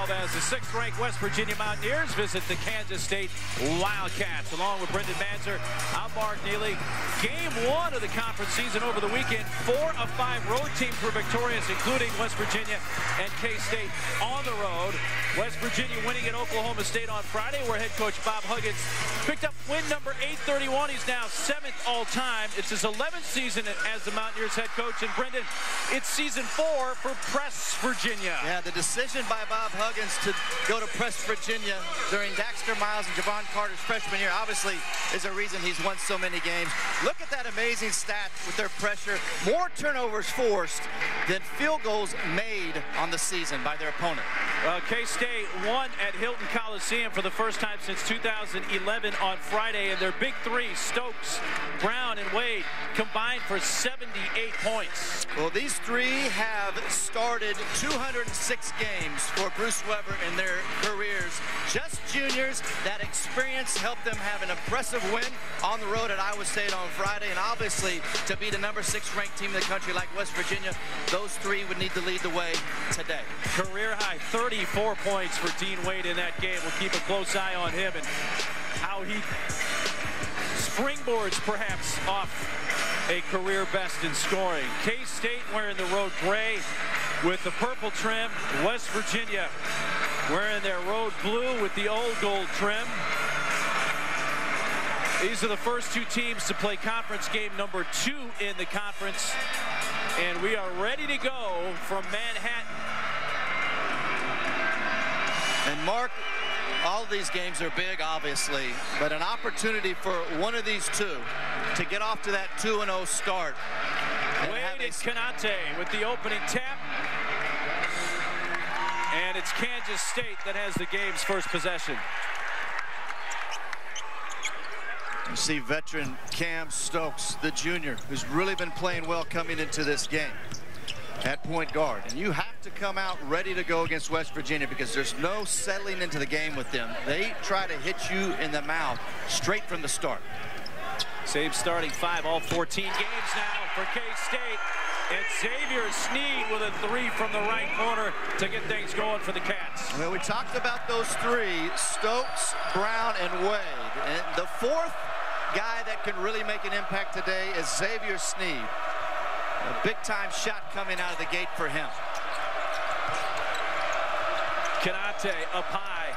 12 as the 6th-ranked West Virginia Mountaineers visit the Kansas State Wildcats. Along with Brendan Manzer, I'm Mark Neely. Game 1 of the conference season over the weekend. 4 of 5 road teams were victorious, including West Virginia and K-State on the road. West Virginia winning at Oklahoma State on Friday, where head coach Bob Huggins picked up win number 831. He's now 7th all-time. It's his 11th season as the Mountaineers head coach. And Brendan, it's season 4 for Press Virginia. Yeah, the decision by Bob Huggins to go to Press Virginia during Daxter Miles and Javon Carter's freshman year obviously is a reason he's won so many games. Look at that amazing stat with their pressure. More turnovers forced than field goals made on the season by their opponent. Well, K-State won at Hilton Coliseum for the first time since 2011 on Friday, and their big three, Stokes, Brown, and Wade, combined for 78 points. Well, these three have started 206 games for Bruce Weber in their careers. Just juniors. That experience helped them have an impressive win on the road at Iowa State on Friday, and obviously to be the number 6 ranked team in the country like West Virginia, those three would need to lead the way today. Career high 34 points for Dean Wade in that game. We'll keep a close eye on him and how he springboards perhaps off a career best in scoring. K-State wearing the road gray with the purple trim. West Virginia wearing their road blue with the old gold trim. These are the first 2 teams to play conference game number 2 in the conference. And we are ready to go from Manhattan. And Mark, all of these games are big, obviously, but an opportunity for one of these two to get off to that 2-0 start. Wade and Konate with the opening tap. And it's Kansas State that has the game's first possession. You see veteran Cam Stokes, the junior, who's really been playing well coming into this game at point guard. And you have to come out ready to go against West Virginia because there's no settling into the game with them. They try to hit you in the mouth straight from the start. Same starting 5 all 14 games now for K-State. And Xavier Sneed with a 3 from the right corner to get things going for the Cats. Well, we talked about those 3, Stokes, Brown, and Wade. And the 4th guy that can really make an impact today is Xavier Sneed. A big-time shot coming out of the gate for him. Konate up high.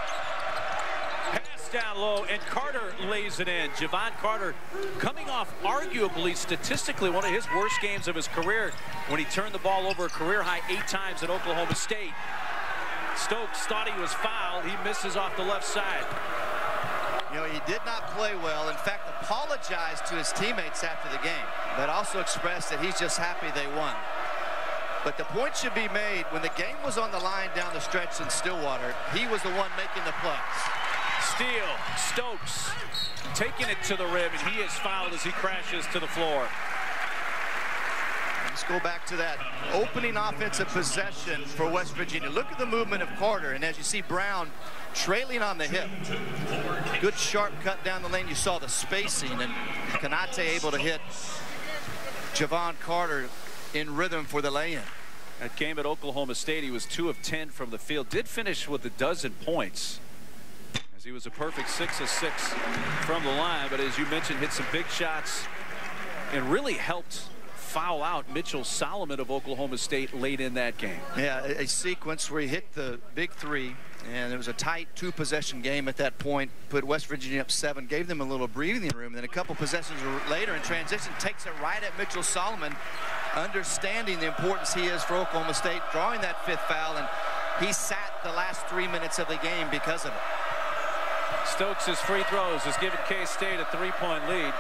Pass down low, and Carter lays it in. Javon Carter coming off arguably, statistically, one of his worst games of his career when he turned the ball over a career-high 8 times at Oklahoma State. Stokes thought he was fouled. He misses off the left side. You know, he did not play well. In fact, apologized to his teammates after the game, but also expressed that he's just happy they won. But the point should be made, when the game was on the line down the stretch in Stillwater, he was the one making the plays. Steal, Stokes taking it to the rim, and he is fouled as he crashes to the floor. Let's go back to that opening offensive possession for West Virginia. Look at the movement of Carter, and as you see Brown trailing on the hip. Good sharp cut down the lane. You saw the spacing, and Konate able to hit Javon Carter in rhythm for the lay-in. That game at Oklahoma State, he was 2 of 10 from the field. Did finish with 12 points, as he was a perfect 6 of 6 from the line. But as you mentioned, hit some big shots and really helped foul out Mitchell Solomon of Oklahoma State late in that game. Yeah, a sequence where he hit the big 3, and it was a tight 2-possession game at that point. Put West Virginia up 7, gave them a little breathing room. Then a couple possessions later in transition, takes it right at Mitchell Solomon, understanding the importance he is for Oklahoma State, drawing that 5th foul, and he sat the last 3 minutes of the game because of it. Stokes' free throws has given K-State a 3-point lead.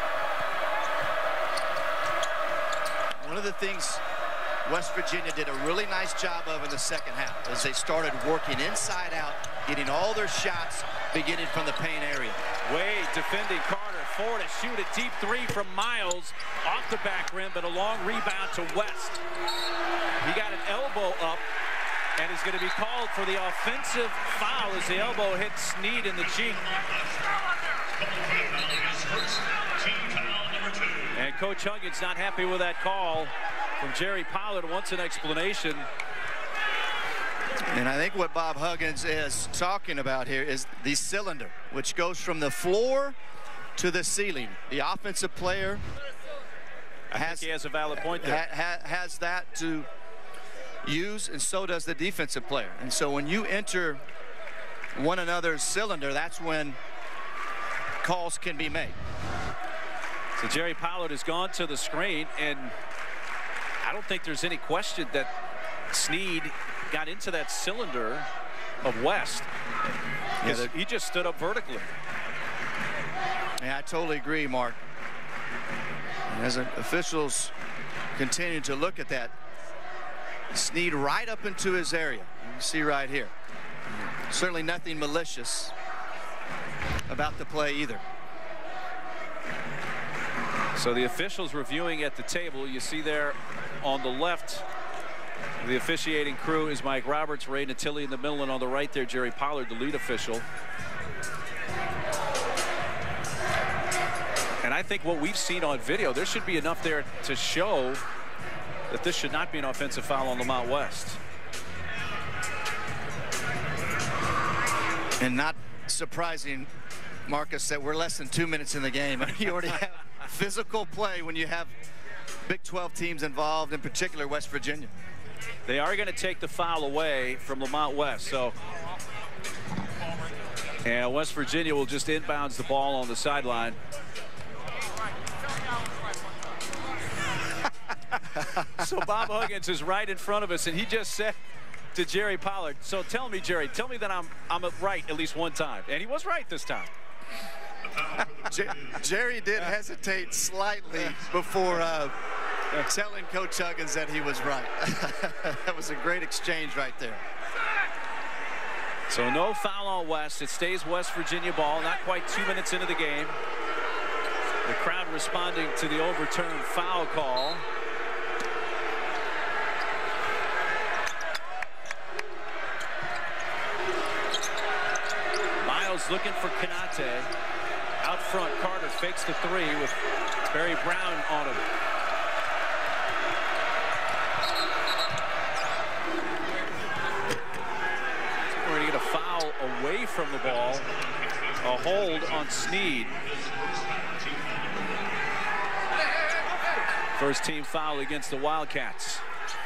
One of the things West Virginia did a really nice job of in the second half as they started working inside out, getting all their shots beginning from the paint area. Wade defending Carter, 4 to shoot a deep 3 from Miles off the back rim, but a long rebound to West. He got an elbow up and is going to be called for the offensive foul as the elbow hits Sneed in the cheek. And Coach Huggins not happy with that call from Jerry Pollard. Wants an explanation. And I think what Bob Huggins is talking about here is the cylinder, which goes from the floor to the ceiling. The offensive player he has a valid point there. Has that to use, and so does the defensive player. And so when you enter one another's cylinder, that's when calls can be made. So Jerry Pollard has gone to the screen, and I don't think there's any question that Snead got into that cylinder of West. Yeah, he just stood up vertically. Yeah, I totally agree, Mark. As officials continue to look at that, Snead right up into his area. You can see right here. Certainly nothing malicious about the play either. So the officials reviewing at the table. You see there on the left, the officiating crew is Mike Roberts, Ray Natili in the middle, and on the right there, Jerry Pollard, the lead official. And I think what we've seen on video, there should be enough there to show that this should not be an offensive foul on Lamont West. And not surprising, Marcus, that we're less than 2 minutes in the game. You already have physical play when you have Big 12 teams involved, in particular West Virginia. They are going to take the foul away from Lamont West. So, and West Virginia will just inbounds the ball on the sideline. So Bob Huggins is right in front of us, and he just said to Jerry Pollard, so tell me, Jerry, tell me that I'm right at least one time. And he was right this time. Jerry did hesitate slightly before telling Coach Huggins that he was right. That was a great exchange right there. So no foul on West. It stays West Virginia ball. Not quite 2 minutes into the game. The crowd responding to the overturned foul call. Miles looking for Konate. Out front, Carter fakes the three with Barry Brown on him. We're going to get a foul away from the ball. A hold on Snead. First team foul against the Wildcats.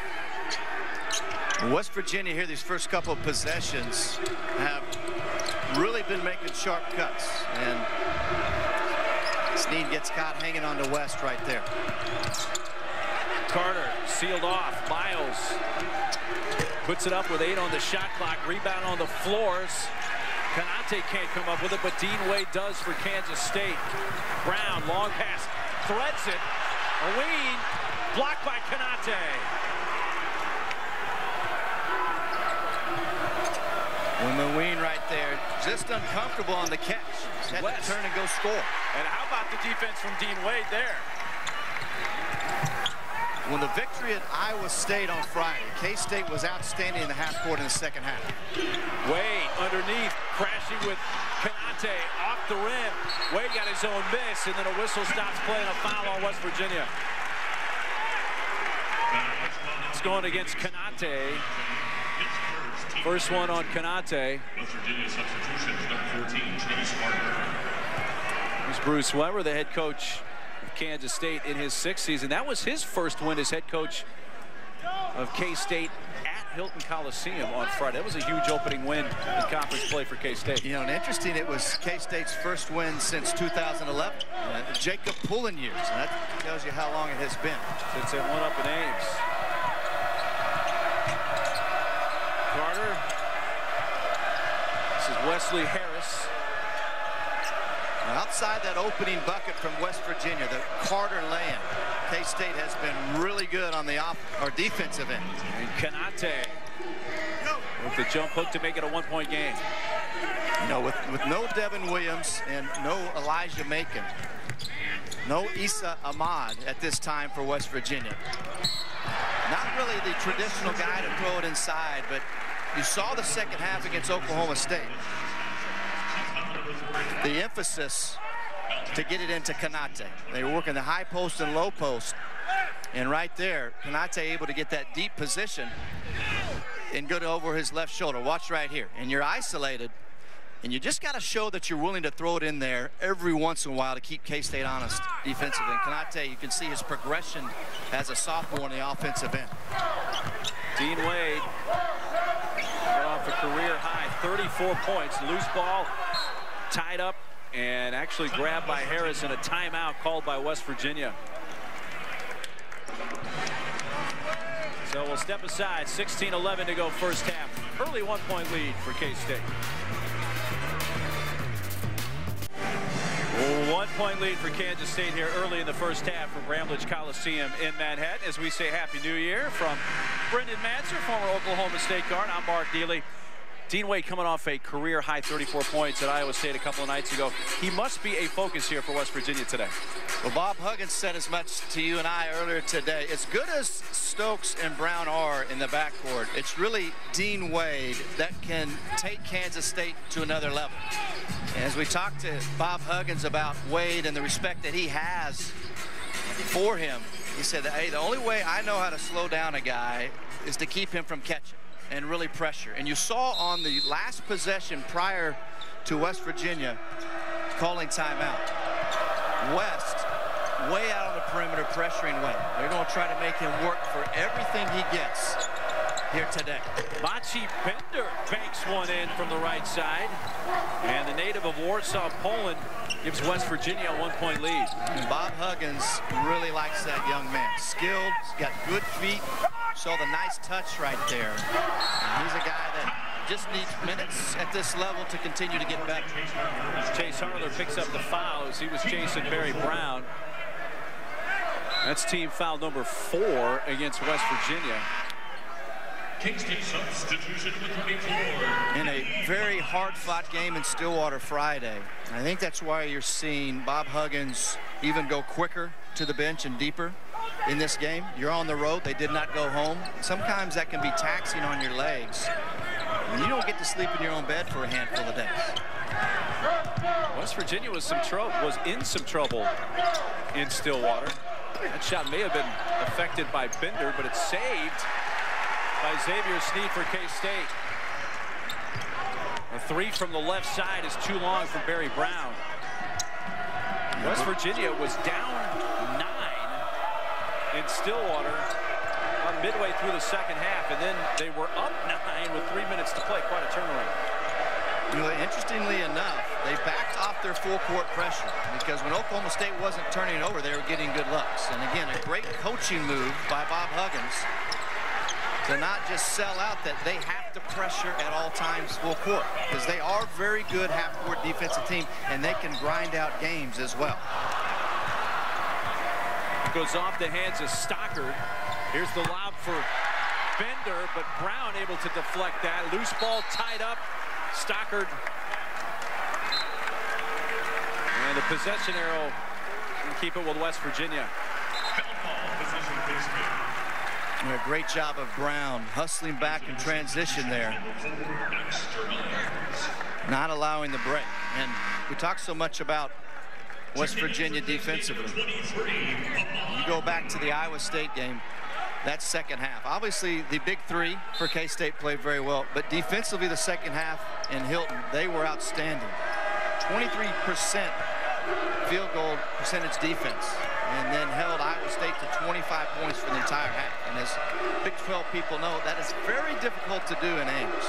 West Virginia here, these first couple of possessions, have really been making sharp cuts. And Snead gets caught hanging on to West right there. Carter sealed off. Miles puts it up with 8 on the shot clock. Rebound on the floors. Konate can't come up with it, but Dean Wade does for Kansas State. Brown, long pass, threads it. Aween, blocked by Konate. Aween right there, just uncomfortable on the catch. Just had to turn and go score. And how about the defense from Dean Wade there? When the victory at Iowa State on Friday, K-State was outstanding in the half court in the second half. Wade underneath, crashing with Konate off the rim. Wade got his own miss, and then a whistle stops playing a foul on West Virginia. It's going against Konate. First one on Konate. West Virginia substitutions, number 14, Travis Parker. Here's Bruce Weber, the head coach of Kansas State in his 6th season. That was his first win as head coach of K-State at Hilton Coliseum on Friday. That was a huge opening win in conference play for K-State. You know, and interesting, it was K-State's first win since 2011. Jacob Pullen years. And that tells you how long it has been. Since they went up in Ames. Carter. This is Wesley Harris. Outside that opening bucket from West Virginia, the Carter lay-in, K-State has been really good on the defensive end. And Konate with the jump hook to make it a 1-point game. You know, with no Devin Williams and no Elijah Macon, no Issa Ahmad at this time for West Virginia. Not really the traditional guy to throw it inside, but you saw the second half against Oklahoma State. The emphasis to get it into Konate. They were working the high post and low post. And right there, Konate able to get that deep position. and go over his left shoulder. Watch right here. And you're isolated, and you just got to show that you're willing to throw it in there every once in a while to keep K-State honest defensively. And Konate, you can see his progression as a sophomore in the offensive end. Dean Wade got off a career high 34 points. Loose ball, tied up, and actually grabbed by Harris in a timeout called by West Virginia. So we'll step aside. 16-11 to go first half. Early 1-point lead for K-State. 1-point lead for Kansas State here early in the first half from Bramlage Coliseum in Manhattan. As we say Happy New Year from Brendan Manser, former Oklahoma State guard. I'm Mark Neely. Dean Wade coming off a career-high 34 points at Iowa State a couple of nights ago. He must be a focus here for West Virginia today. Well, Bob Huggins said as much to you and I earlier today. As good as Stokes and Brown are in the backcourt, it's really Dean Wade that can take Kansas State to another level. As we talked to Bob Huggins about Wade and the respect that he has for him, he said that, hey, the only way I know how to slow down a guy is to keep him from catching and really pressure. And you saw on the last possession prior to West Virginia calling timeout, West way out on the perimeter pressuring Wade. They're going to try to make him work for everything he gets here today. Machi Bender banks one in from the right side. And the native of Warsaw, Poland, gives West Virginia a 1-point lead. And Bob Huggins really likes that young man. Skilled, got good feet. Saw the nice touch right there. And he's a guy that just needs minutes at this level to continue to get better. Chase Harler picks up the foul as he was chasing Barry Brown. That's team foul number 4 against West Virginia. K-State substitution with the floor. In a very hard-fought game in Stillwater Friday. I think that's why you're seeing Bob Huggins even go quicker to the bench and deeper in this game. You're on the road. They did not go home. Sometimes that can be taxing on your legs. And you don't get to sleep in your own bed for a handful of days. West Virginia was in some trouble in Stillwater. That shot may have been affected by Bender, but it's saved by Xavier Sneed for K-State. A 3 from the left side is too long for Barry Brown. West Virginia was down 9 in Stillwater on midway through the second half, and then they were up 9 with 3 minutes to play. Quite a turnaround. You know, interestingly enough, they backed off their full-court pressure because when Oklahoma State wasn't turning over, they were getting good looks. And again, a great coaching move by Bob Huggins to not just sell out that they have to pressure at all times full court, because they are very good half-court defensive team, and they can grind out games as well. Goes off the hands of Stockard. Here's the lob for Bender, but Brown able to deflect that. Loose ball tied up. Stockard. And the possession arrow can keep it with West Virginia. A great job of Brown hustling back in transition there, not allowing the break. And we talk so much about West Virginia defensively. You go back to the Iowa State game, that second half. Obviously, the big 3 for K-State played very well, but defensively, the second half in Hilton, they were outstanding. 23% field goal percentage defense, and then held Iowa State to 25 points for the entire half. And as Big 12 people know, that is very difficult to do in Ames.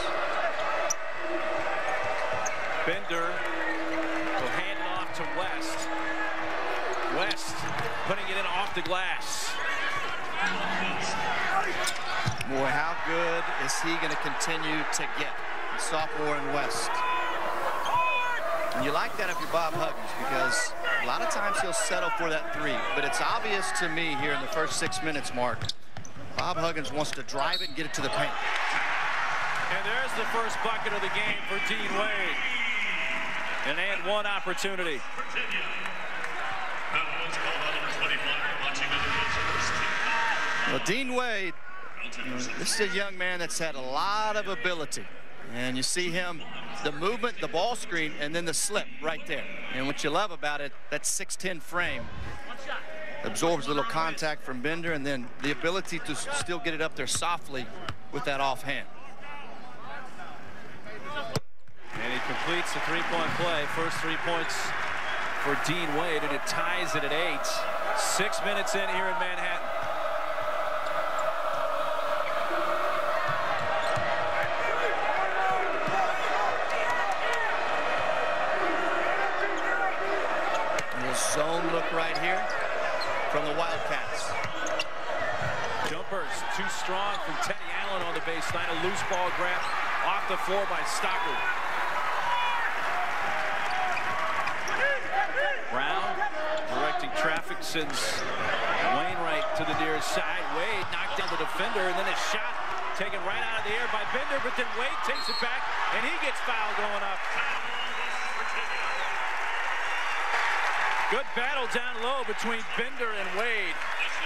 Bender will hand it off to West. West putting it in off the glass. Boy, how good is he going to continue to get? The sophomore in West. And you like that if you're Bob Huggins, because a lot of times he'll settle for that 3. But it's obvious to me here in the first 6 minutes, Mark, Bob Huggins wants to drive it and get it to the paint. And there's the first bucket of the game for Dean Wade. An and 1 opportunity. Well, Dean Wade, this is a young man that's had a lot of ability. And you see him, the movement, the ball screen, and then the slip right there. And what you love about it, that 6'10" frame absorbs a little contact from Bender, and then the ability to still get it up there softly with that offhand. completes the three-point play. First 3 points for Dean Wade, and it ties it at 8. 6 minutes in here in Manhattan. Zone look right here from the Wildcats. Jumpers too strong from Teddy Allen on the baseline. A loose ball grab off the floor by Stockard. Brown directing traffic, sends Wainwright to the near side. Wade knocked down the defender, and then a shot taken right out of the air by Bender, but then Wade takes it back, and he gets fouled going up. Good battle down low between Bender and Wade.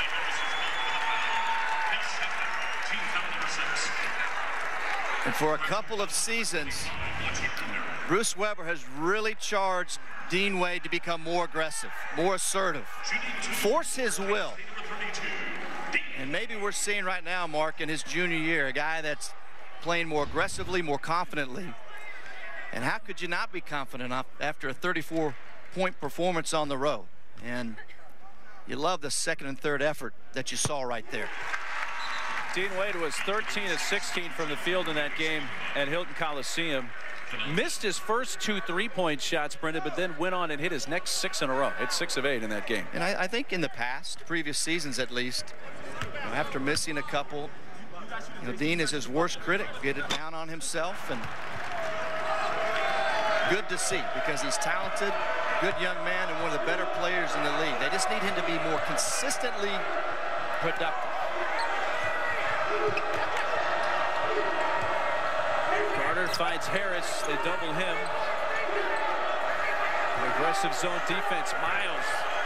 And for a couple of seasons, Bruce Weber has really charged Dean Wade to become more aggressive, more assertive, force his will. And maybe we're seeing right now, Mark, in his junior year, a guy that's playing more aggressively, more confidently. And how could you not be confident after a 34-point performance on the road? And you love the second and third effort that you saw right there. Dean Wade was 13 of 16 from the field in that game at Hilton Coliseum. Missed his first 2 3-point shots, Brendan, but then went on and hit his next 6 in a row. It's 6 of 8 in that game. And I think in the past, previous seasons at least, after missing a couple, Dean is his worst critic. Get it down on himself, and good to see because he's talented, good young man, and one of the better players in the league. They just need him to be more consistently productive. Carter finds Harris. They double him. Aggressive zone defense. Miles.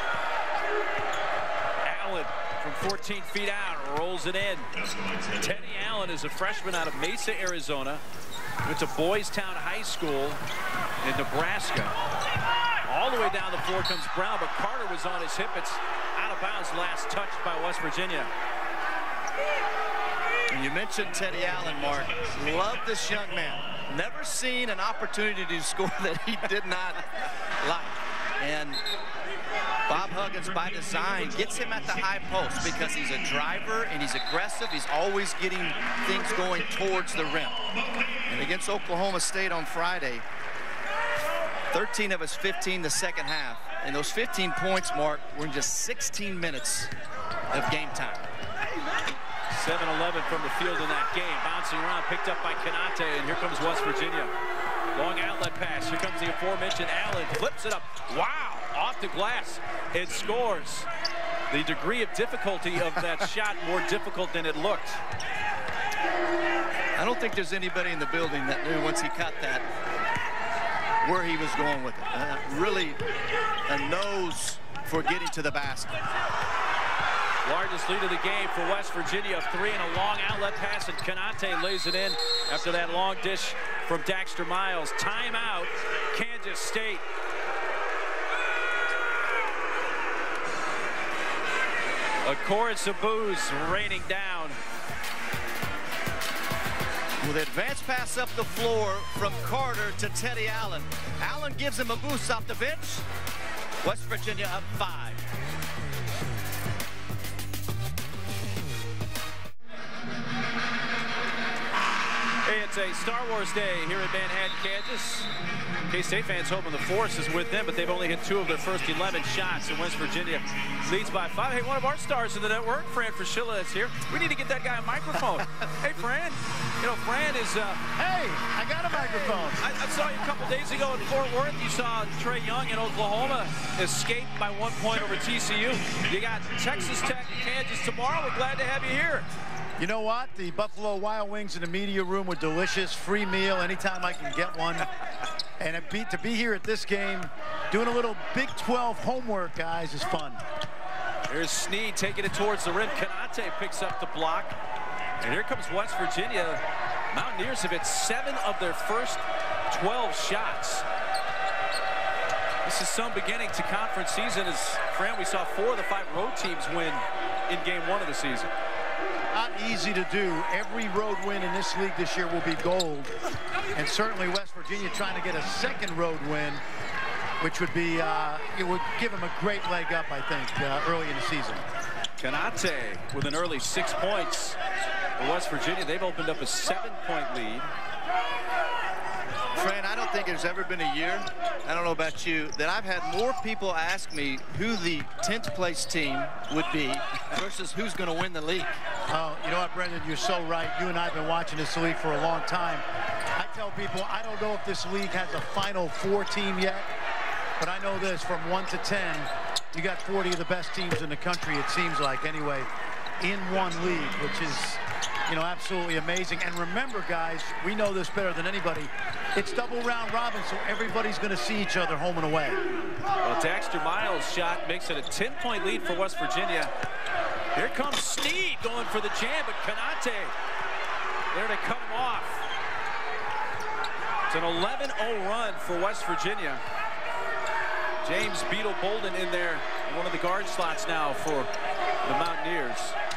Allen from 14 feet out rolls it in. Teddy Allen is a freshman out of Mesa, Arizona. Went to Boys Town High School in Nebraska. All the way down the floor comes Brown, but Carter was on his hip. It's out of bounds, last touched by West Virginia. And you mentioned Teddy Allen, Mark. Love this young man. Never seen an opportunity to score that he did not like. And Bob Huggins, by design, gets him at the high post because he's a driver and he's aggressive. He's always getting things going towards the rim. And against Oklahoma State on Friday, 13 of his 15 the second half. And those 15 points, Mark, were in just 16 minutes of game time. 7-11 from the field in that game. Bouncing around, picked up by Kanate, and here comes West Virginia. Long outlet pass. Here comes the aforementioned Allen. Flips it up. Wow! Off the glass. It scores. The degree of difficulty of that shot more difficult than it looked. I don't think there's anybody in the building that knew once he caught that where he was going with it. Really a nose for getting to the basket. Largest lead of the game for West Virginia of 3 and a long outlet pass, and Kanate lays it in after that long dish from Daxter Miles. Timeout, Kansas State. A chorus of boos raining down. With an advance pass up the floor from Carter to Teddy Allen. Allen gives him a boost off the bench. West Virginia up 5. Hey, it's a Star Wars day here in Manhattan, Kansas. K-State fans hoping the force is with them, but they've only hit 2 of their first 11 shots, and West Virginia leads by 5. Hey, one of our stars in the network, Fran Fraschilla, is here. We need to get that guy a microphone. Hey, Fran. Fran is... Hey, I got a microphone. I saw you a couple days ago in Fort Worth. You saw Trae Young in Oklahoma escape by 1 point over TCU. You got Texas Tech and Kansas tomorrow. We're glad to have you here. You know what? The Buffalo Wild Wings in the media room were delicious. Free meal anytime I can get one. And to be here at this game, doing a little Big 12 homework, guys, is fun. Here's Snead taking it towards the rim. Kanate picks up the block. And here comes West Virginia. Mountaineers have hit 7 of their first 12 shots. This is some beginning to conference season. As Fran, we saw 4 of the 5 road teams win in game 1 of the season. not easy to do. Every road win in this league this year will be gold. And certainly West Virginia trying to get a second road win, which would be, it would give them a great leg up, I think, early in the season. Konate with an early 6 points for West Virginia. They've opened up a 7-point lead. Fran, I don't think there's ever been a year, I don't know about you, that I've had more people ask me who the 10th place team would be versus who's going to win the league. Oh, you know what, Brendan, you're so right. You and I have been watching this league for a long time. I tell people I don't know if this league has a Final Four team yet, but I know this, from 1 to 10, you got 40 of the best teams in the country, it seems like, anyway, in one league, which is, you know, absolutely amazing. And remember, guys, we know this better than anybody. It's double round robin, so everybody's going to see each other home and away. Well, Dexter Miles' shot makes it a 10-point lead for West Virginia. Here comes Sneed going for the jam, but Konate there to cut him off. It's an 11-0 run for West Virginia. James Beetle Bolden in there, one of the guard slots now for the Mountaineers.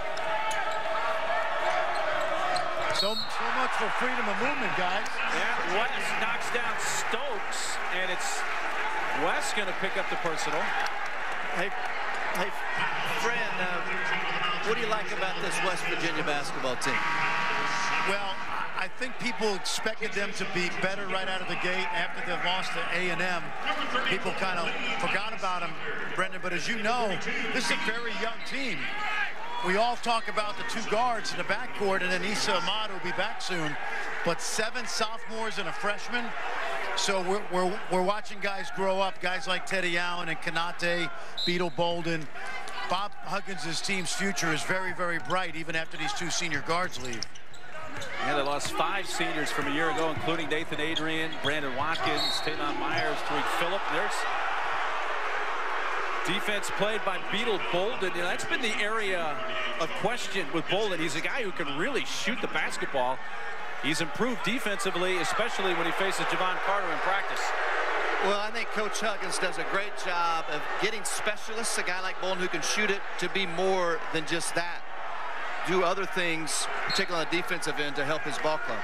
So much for freedom of movement, guys. Yeah, West knocks down Stokes, and it's West going to pick up the personal. Hey, Fran, what do you like about this West Virginia basketball team? Well, I think people expected them to be better right out of the gate after they lost to A&M. People kind of forgot about them, Brendan, but as you know, this is a very young team. We all talk about the two guards in the backcourt, and then Issa Ahmad will be back soon. But 7 sophomores and a freshman. So we're watching guys grow up, guys like Teddy Allen and Konate, Beetle Bolden. Bob Huggins' team's future is very, very bright, even after these 2 senior guards leave. Yeah, they lost 5 seniors from a year ago, including Nathan Adrian, Brandon Watkins, Taylon Myers, Tariq Phillip. There's defense played by Beetle Bolden. You know, that's been the area of question with Bolden. He's a guy who can really shoot the basketball. He's improved defensively, especially when he faces Javon Carter in practice. Well, I think Coach Huggins does a great job of getting specialists, a guy like Bolden who can shoot it, to be more than just that. Do other things, particularly on the defensive end, to help his ball club.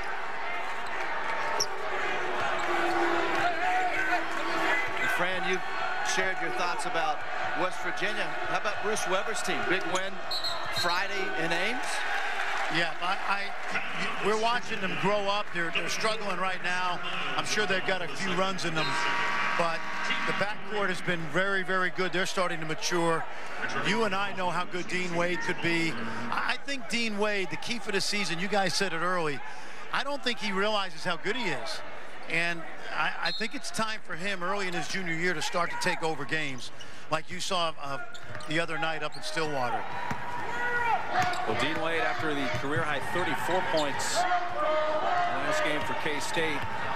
And Fran, you've shared your thoughts about West Virginia. How about Bruce Weber's team? Big win Friday in Ames? Yeah, we're watching them grow up. They're struggling right now. I'm sure they've got a few runs in them, but the backcourt has been very, very good. They're starting to mature. You and I know how good Dean Wade could be. I think Dean Wade, the key for the season, you guys said it early, I don't think he realizes how good he is. And I think it's time for him early in his junior year to start to take over games, like you saw the other night up in Stillwater. Well, Dean Wade, after the career-high 34 points in this game for K-State.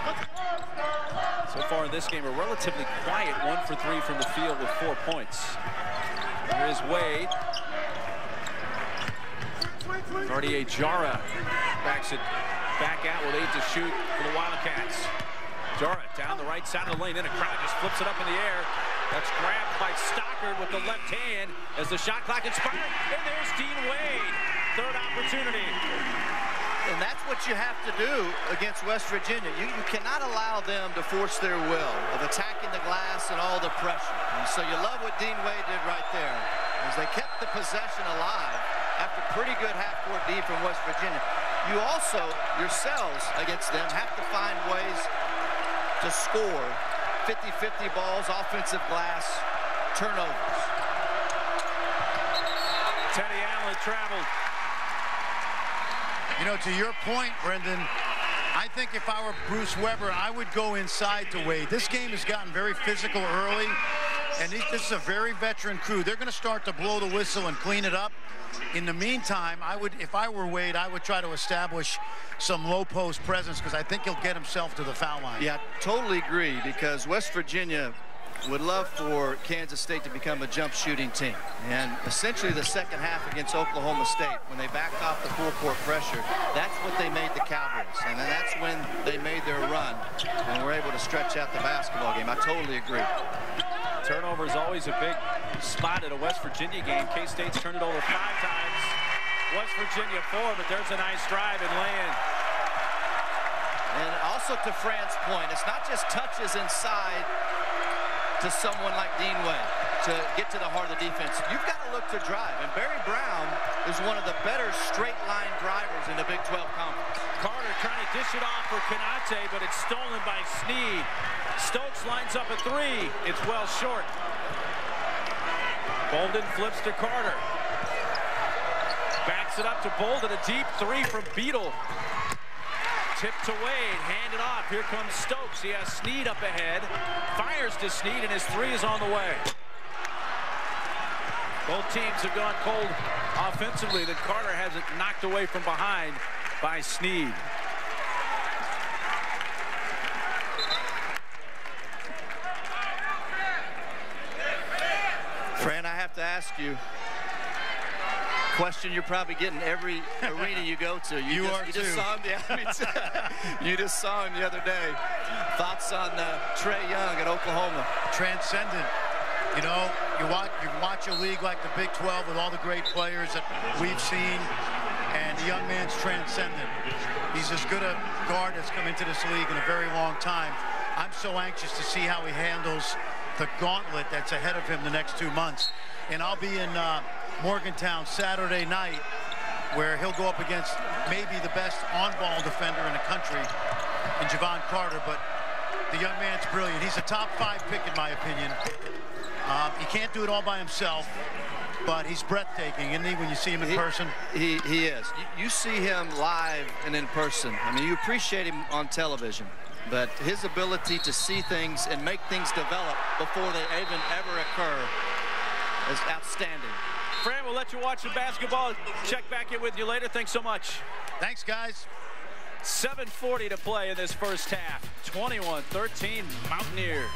So far in this game, a relatively quiet 1 for 3 from the field with 4 points. Here is Wade. Cartier Jara backs it back out with 8 to shoot for the Wildcats. Jara down the right side of the lane, in a crowd, just flips it up in the air. That's grabbed by Stockard with the left hand as the shot clock expired. And there's Dean Wade. 3rd opportunity. And that's what you have to do against West Virginia. You cannot allow them to force their will of attacking the glass and all the pressure. And so you love what Dean Wade did right there, as they kept the possession alive after pretty good half-court D from West Virginia. You also, yourselves, against them, have to find ways to score 50-50 balls, offensive glass, turnovers. Teddy Allen traveled. You know, to your point, Brendan, I think if I were Bruce Weber, I would go inside to Wade. This game has gotten very physical early, and this is a very veteran crew. They're going to start to blow the whistle and clean it up. In the meantime, if I were Wade, I would try to establish some low post presence, because I think he'll get himself to the foul line. Yeah, totally agree, because West Virginia would love for Kansas State to become a jump shooting team. And essentially the second half against Oklahoma State, when they backed off the full court pressure, that's what they made the Cowboys. And then that's when they made their run and were able to stretch out the basketball game. I totally agree. Turnover is always a big spot at a West Virginia game. K-State's turned it over 5 times. West Virginia 4, but there's a nice drive and lay-in. And also to Fran's point, it's not just touches inside to someone like Dean Wade to get to the heart of the defense. You've got to look to drive, and Barry Brown is one of the better straight-line drivers in the Big 12 Conference. Carter trying to dish it off for Konate, but it's stolen by Sneed. Stokes lines up a three. It's well short. Bolden flips to Carter. Backs it up to Bolden. A deep three from Beadle. Tip to Wade. Handed off. Here comes Stokes. He has Sneed up ahead. Fires to Sneed, and his three is on the way. Both teams have gone cold offensively. Then Carter has it knocked away from behind by Sneed. Fran, I have to ask you, question you're probably getting every arena you go to. You just saw him, you just saw him the other day. Thoughts on Trae Young at Oklahoma? Transcendent. You know, you watch a league like the Big 12 with all the great players that we've seen, and the young man's transcendent. He's as good a guard that's come into this league in a very long time. I'm so anxious to see how he handles the gauntlet that's ahead of him the next 2 months. And I'll be in Morgantown Saturday night, where he'll go up against maybe the best on-ball defender in the country in Javon Carter. But the young man's brilliant. He's a top 5 pick in my opinion. He can't do it all by himself, but he's breathtaking, isn't he, when you see him in person? He is. You see him live and in person. I mean, you appreciate him on television, but his ability to see things and make things develop before they even ever occur is outstanding. Fran, we'll let you watch the basketball. Check back in with you later. Thanks so much. Thanks, guys. 7:40 to play in this first half. 21-13 Mountaineers.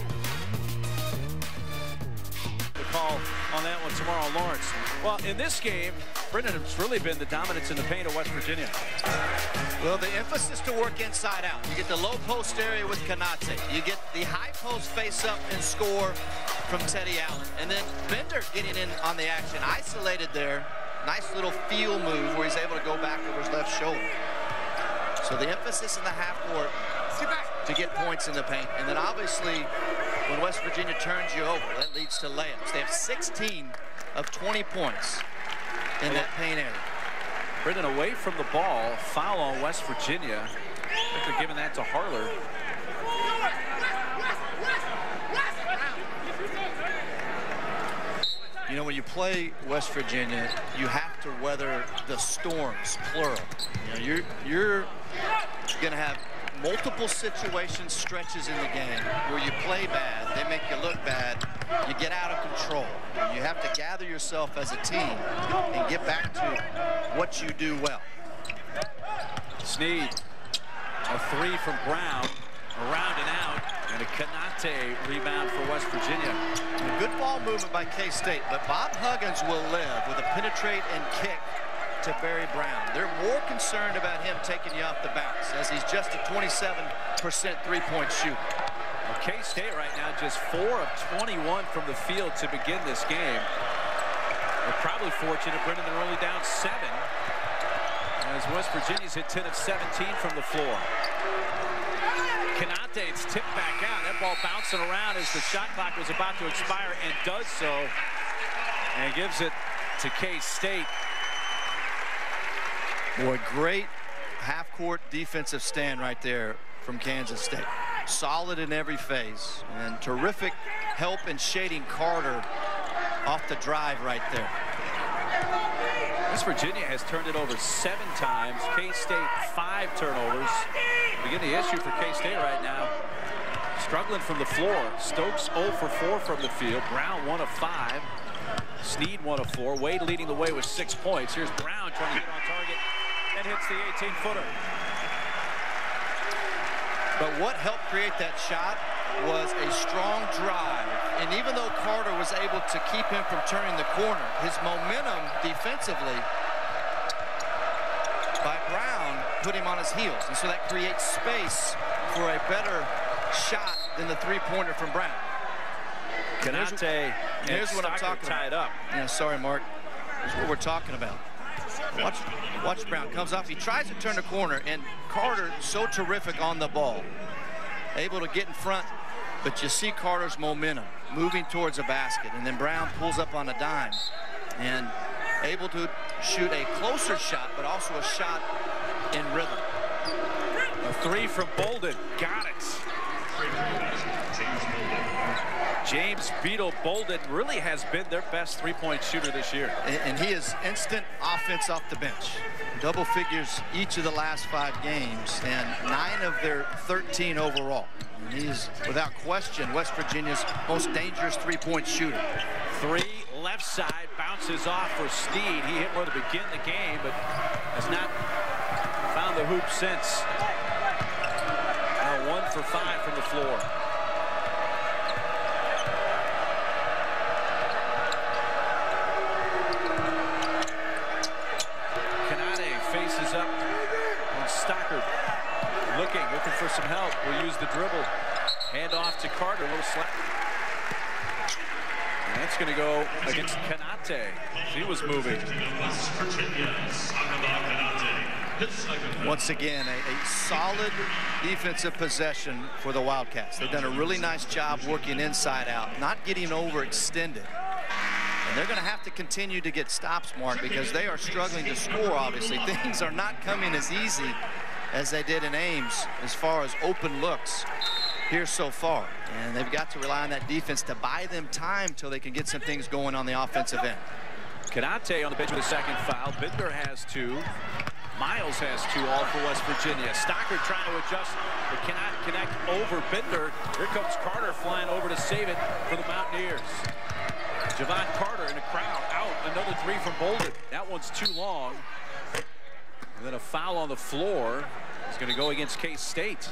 The call on that one tomorrow, Lawrence. Well, in this game, Brendan, has really been the dominance in the paint of West Virginia. Well, the emphasis to work inside out. You get the low post area with Konate. You get the high post face up and score from Teddy Allen. And then Bender getting in on the action. Isolated there. Nice little feel move where he's able to go back over his left shoulder. So the emphasis in the half court to get points in the paint. And then obviously when West Virginia turns you over, that leads to layups. They have 16 of 20 points in that paint area. Brendan, away from the ball, foul on West Virginia. I think they're giving that to Harler. You know, when you play West Virginia, you have to weather the storms, plural. You know, you're going to have multiple situations, stretches in the game where you play bad, they make you look bad, you get out of control. You have to gather yourself as a team and get back to what you do well. Sneed, a three from Brown, around and out, and a Konate rebound for West Virginia. A good ball movement by K-State, but Bob Huggins will live with a penetrate and kick to Barry Brown. They're more concerned about him taking you off the bounce, as he's just a 27% three-point shooter. Well, K-State right now just 4 of 21 from the field to begin this game. They're probably fortunate, Brendan, they're only down 7, as West Virginia's hit 10 of 17 from the floor. Konate, it's tipped back out. That ball bouncing around as the shot clock was about to expire, and does so, and gives it to K-State. Boy, great half-court defensive stand right there from Kansas State. Solid in every phase, and terrific help in shading Carter off the drive right there. West Virginia has turned it over 7 times. K-State 5 turnovers. Begin the issue for K-State right now. Struggling from the floor. Stokes 0 for 4 from the field. Brown 1 of 5. Sneed 1 of 4. Wade leading the way with 6 points. Here's Brown trying to get on target and hits the 18-footer. But what helped create that shot was a strong drive. And even though Carter was able to keep him from turning the corner, his momentum defensively by Brown put him on his heels. And so that creates space for a better shot than the three-pointer from Brown. Konate, here's what I'm talking tied about. up. Yeah, sorry, Mark. Here's what we're talking about. Watch Brown comes off. He tries to turn the corner, and Carter so terrific on the ball, able to get in front. But you see Carter's momentum moving towards a basket, and then Brown pulls up on a dime and able to shoot a closer shot, but also a shot in rhythm. A three from Bolden. Got it. James Beetle Bolden really has been their best three-point shooter this year. And he is instant offense off the bench. Double figures each of the last 5 games, and 9 of their 13 overall. And he is, without question, West Virginia's most dangerous three-point shooter. 3 left side, bounces off for Sneed. He hit one to begin the game, but has not found the hoop since. Now 1 for 5 from the floor. Up on Stockard, looking for some help. Will use the dribble. Hand off to Carter. A little slap. And that's going to go against Kanate. She was moving. Once again, a solid defensive possession for the Wildcats. They've done a really nice job working inside out, not getting overextended. And they're going to have to continue to get stops, Mark, because they are struggling to score, obviously. Things are not coming as easy as they did in Ames as far as open looks here so far. And they've got to rely on that defense to buy them time till they can get some things going on the offensive end. Kanate on the bench with a second foul. Binder has 2. Miles has 2, all for West Virginia. Stockard trying to adjust, but cannot connect over Binder. Here comes Carter flying over to save it for the Mountaineers. Javon Carter in the crowd, out. Another 3 from Bolden. That one's too long. And then a foul on the floor. It's going to go against K-State.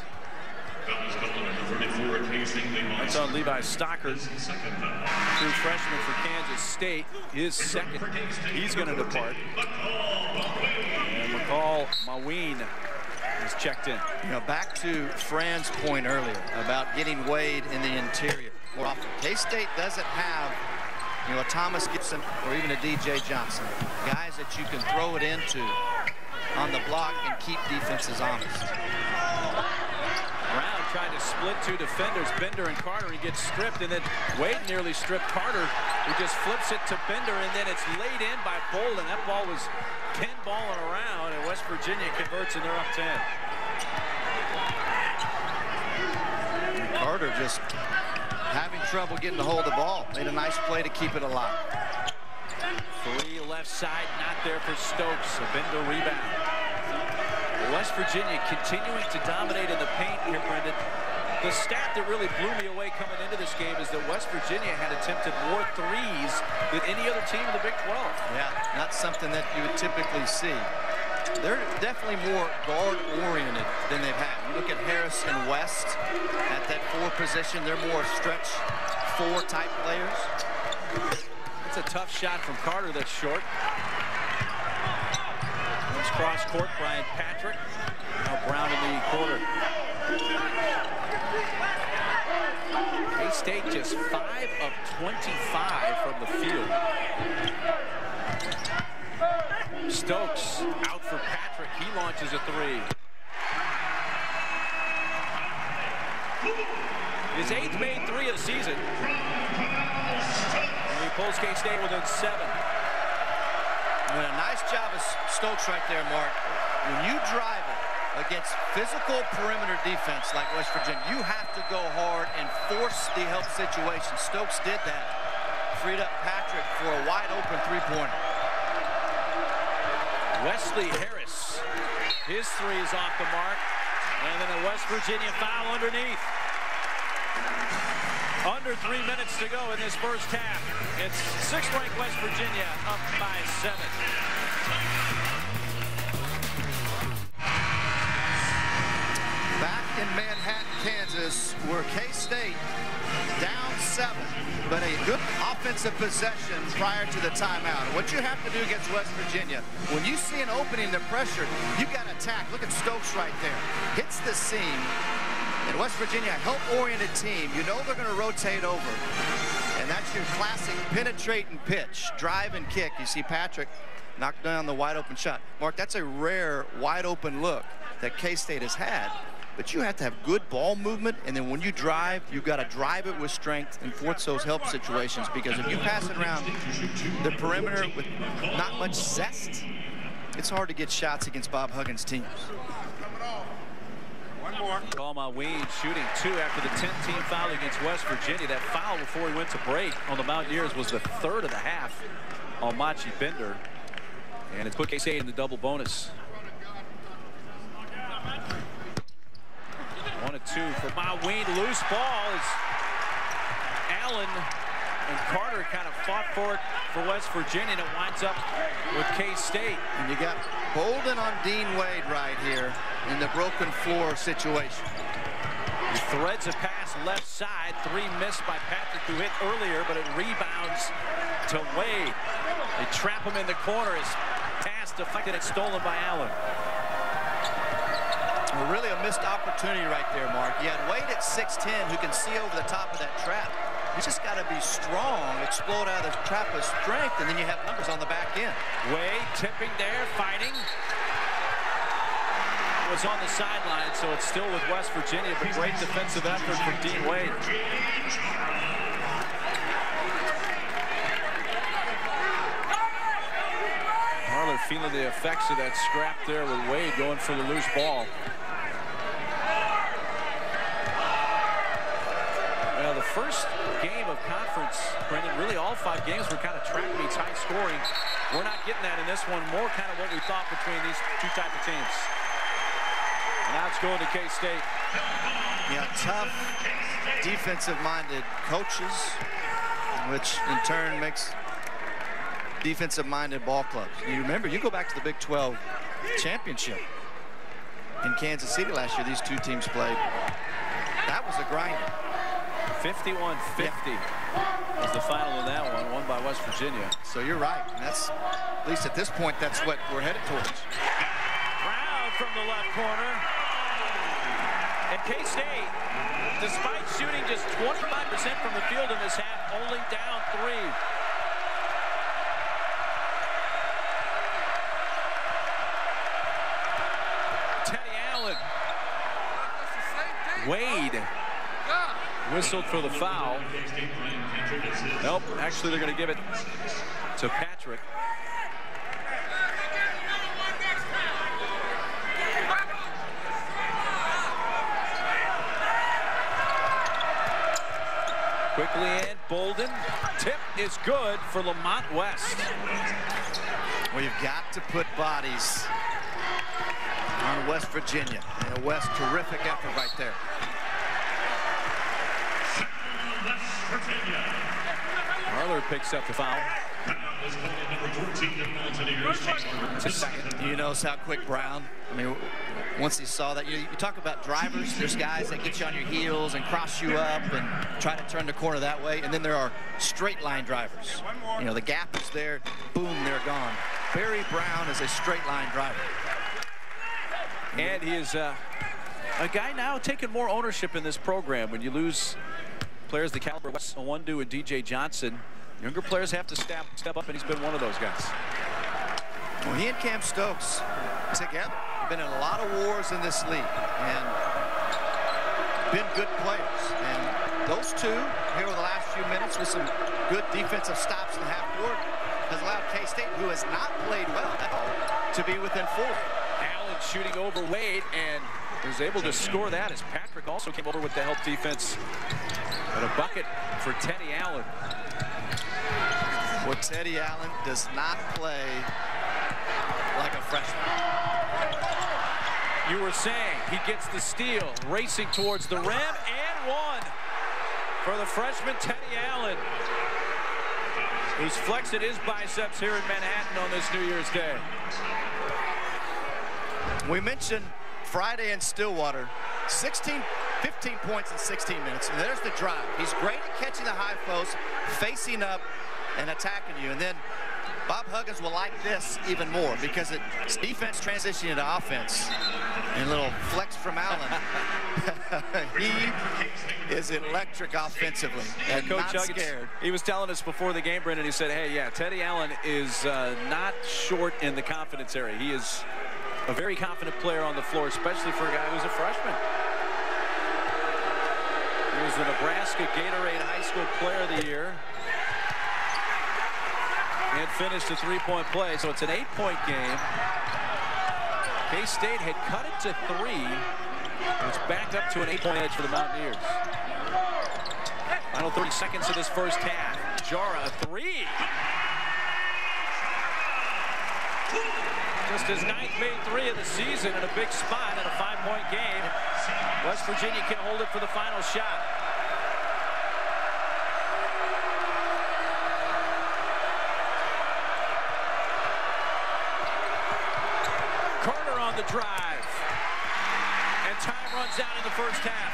That's on Levi Stockard. True freshman for Kansas State. His second. He's going to depart. And McCall Maween is checked in. You know, back to Fran's point earlier about getting Wade in the interior more often. K-State doesn't have, you know, a Thomas Gibson or even a DJ Johnson, guys that you can throw it into on the block and keep defenses honest. Brown trying to split 2 defenders, Bender and Carter. He gets stripped, and then Wade nearly stripped Carter, who just flips it to Bender, and then it's laid in by Bolden. That ball was pinballing around, and West Virginia converts, and they're up 10. And Carter just having trouble getting a hold of the ball. Made a nice play to keep it alive. 3 left side, not there for Stokes. A Bender rebound. West Virginia continuing to dominate in the paint here, Brendan. The stat that really blew me away coming into this game is that West Virginia had attempted more threes than any other team in the Big 12. Yeah, not something that you would typically see. They're definitely more guard-oriented than they've had. You look at Harris and West at that 4 position. They're more stretch 4 type players. It's a tough shot from Carter that's short. Comes cross court, Brian Patrick. Now Brown in the corner. K-State just 5 of 25 from the field. Stokes out for Patrick. He launches a 3. His 8th made 3 of the season. And he pulls K-State within 7. And a nice job of Stokes right there, Mark. When you drive it against physical perimeter defense like West Virginia, you have to go hard and force the help situation. Stokes did that. Freed up Patrick for a wide open 3-pointer. Wesley Harris, his 3 is off the mark, and then a West Virginia foul underneath. Under 3 minutes to go in this first half. It's 6th-ranked West Virginia up by 7. Back in Manhattan, Kansas, where K-State down 7, but a good offensive possession prior to the timeout. What you have to do against West Virginia, when you see an opening to pressure, you got to attack. Look at Stokes right there. Hits the seam. And West Virginia, a help-oriented team. You know they're going to rotate over. And that's your classic penetrate and pitch, drive and kick. You see Patrick knocked down the wide open shot. Mark, that's a rare wide open look that K-State has had. But you have to have good ball movement, and then when you drive, you've got to drive it with strength and force those help situations, because if you pass it around the perimeter with not much zest, it's hard to get shots against Bob Huggins' teams. One more. Alma Weed shooting 2 after the 10-team foul against West Virginia. That foul before he went to break on the Mountaineers was the 3rd of the half on Machi Bender. And it's put K-State in the double bonus. 1 and 2 for Maween. Loose ball as Allen and Carter kind of fought for it for West Virginia, and it winds up with K-State. And you got Bolden on Dean Wade right here in the broken floor situation. He threads a pass left side. 3 missed by Patrick, who hit earlier, but it rebounds to Wade. They trap him in the corner. His pass deflected and stolen by Allen. Well, really a missed opportunity right there, Mark. You had Wade at 6'10", who can see over the top of that trap. You just got to be strong, explode out of the trap with strength, and then you have numbers on the back end. Wade tipping there, fighting. Was on the sideline, so it's still with West Virginia, but great defensive effort from Dean Wade. Marler feeling the effects of that scrap there with Wade going for the loose ball. Well, the first game of conference, Brendan, really all 5 games were kind of track meets, high scoring. We're not getting that in this one. More kind of what we thought between these 2 type of teams. Now it's going to K-State. Yeah, tough, defensive-minded coaches, which in turn makes defensive-minded ball clubs. You remember, you go back to the Big 12 championship in Kansas City last year. These 2 teams played. That was a grinder. 51-50 was the final in that one, won by West Virginia. So you're right. And that's, at least at this point, that's what we're headed towards. Brown from the left corner. And K-State, despite shooting just 25% from the field in this half, only down 3. Teddy Allen. Wade whistled for the foul. Nope, actually they're going to give it to Patrick. Quickly in, Bolden. Tip is good for Lamont West. Well, you've got to put bodies on West Virginia. And West, terrific effort right there. Marler picks up the foul. You notice how quick Brown, I mean, once he saw that, you talk about drivers, there's guys that get you on your heels and cross you up and try to turn the corner that way, and then there are straight line drivers. You know, the gap is there, boom, they're gone. Barry Brown is a straight line driver. And he is a guy now taking more ownership in this program. When you lose players the caliber of Wes Iwundu and DJ Johnson, younger players have to step up, and he's been one of those guys. Well, he and Cam Stokes together have been in a lot of wars in this league and been good players. And those 2 here over the last few minutes with some good defensive stops in the half court has allowed K-State, who has not played well at all, to be within 4. Allen shooting over Wade and was able to score that as Patrick also came over with the help defense. But a bucket for Teddy Allen. Well, Teddy Allen does not play like a freshman. You were saying he gets the steal, racing towards the rim, and 1 for the freshman Teddy Allen, who's flexed his biceps here in Manhattan on this New Year's Day. We mentioned Friday in Stillwater, 15 points in 16 minutes, and there's the drive. He's great at catching the high post, facing up, and attacking you. And then Bob Huggins will like this even more because it's defense transitioning to offense. And a little flex from Allen. He is electric offensively and Coach not Huggins, scared. he was telling us before the game, Brendan, he said, hey, yeah, Teddy Allen is not short in the confidence area. He is a very confident player on the floor, especially for a guy who's a freshman. He was the Nebraska Gatorade High School Player of the Year. And finished a three-point play, so it's an 8-point game. K-State had cut it to 3. It's backed up to an 8-point edge for the Mountaineers. Final 30 seconds of this first half. Jara, a 3. Just his 9th made 3 of the season in a big spot in a 5-point game. West Virginia can hold it for the final shot. Carter on the drive. And time runs out in the first half.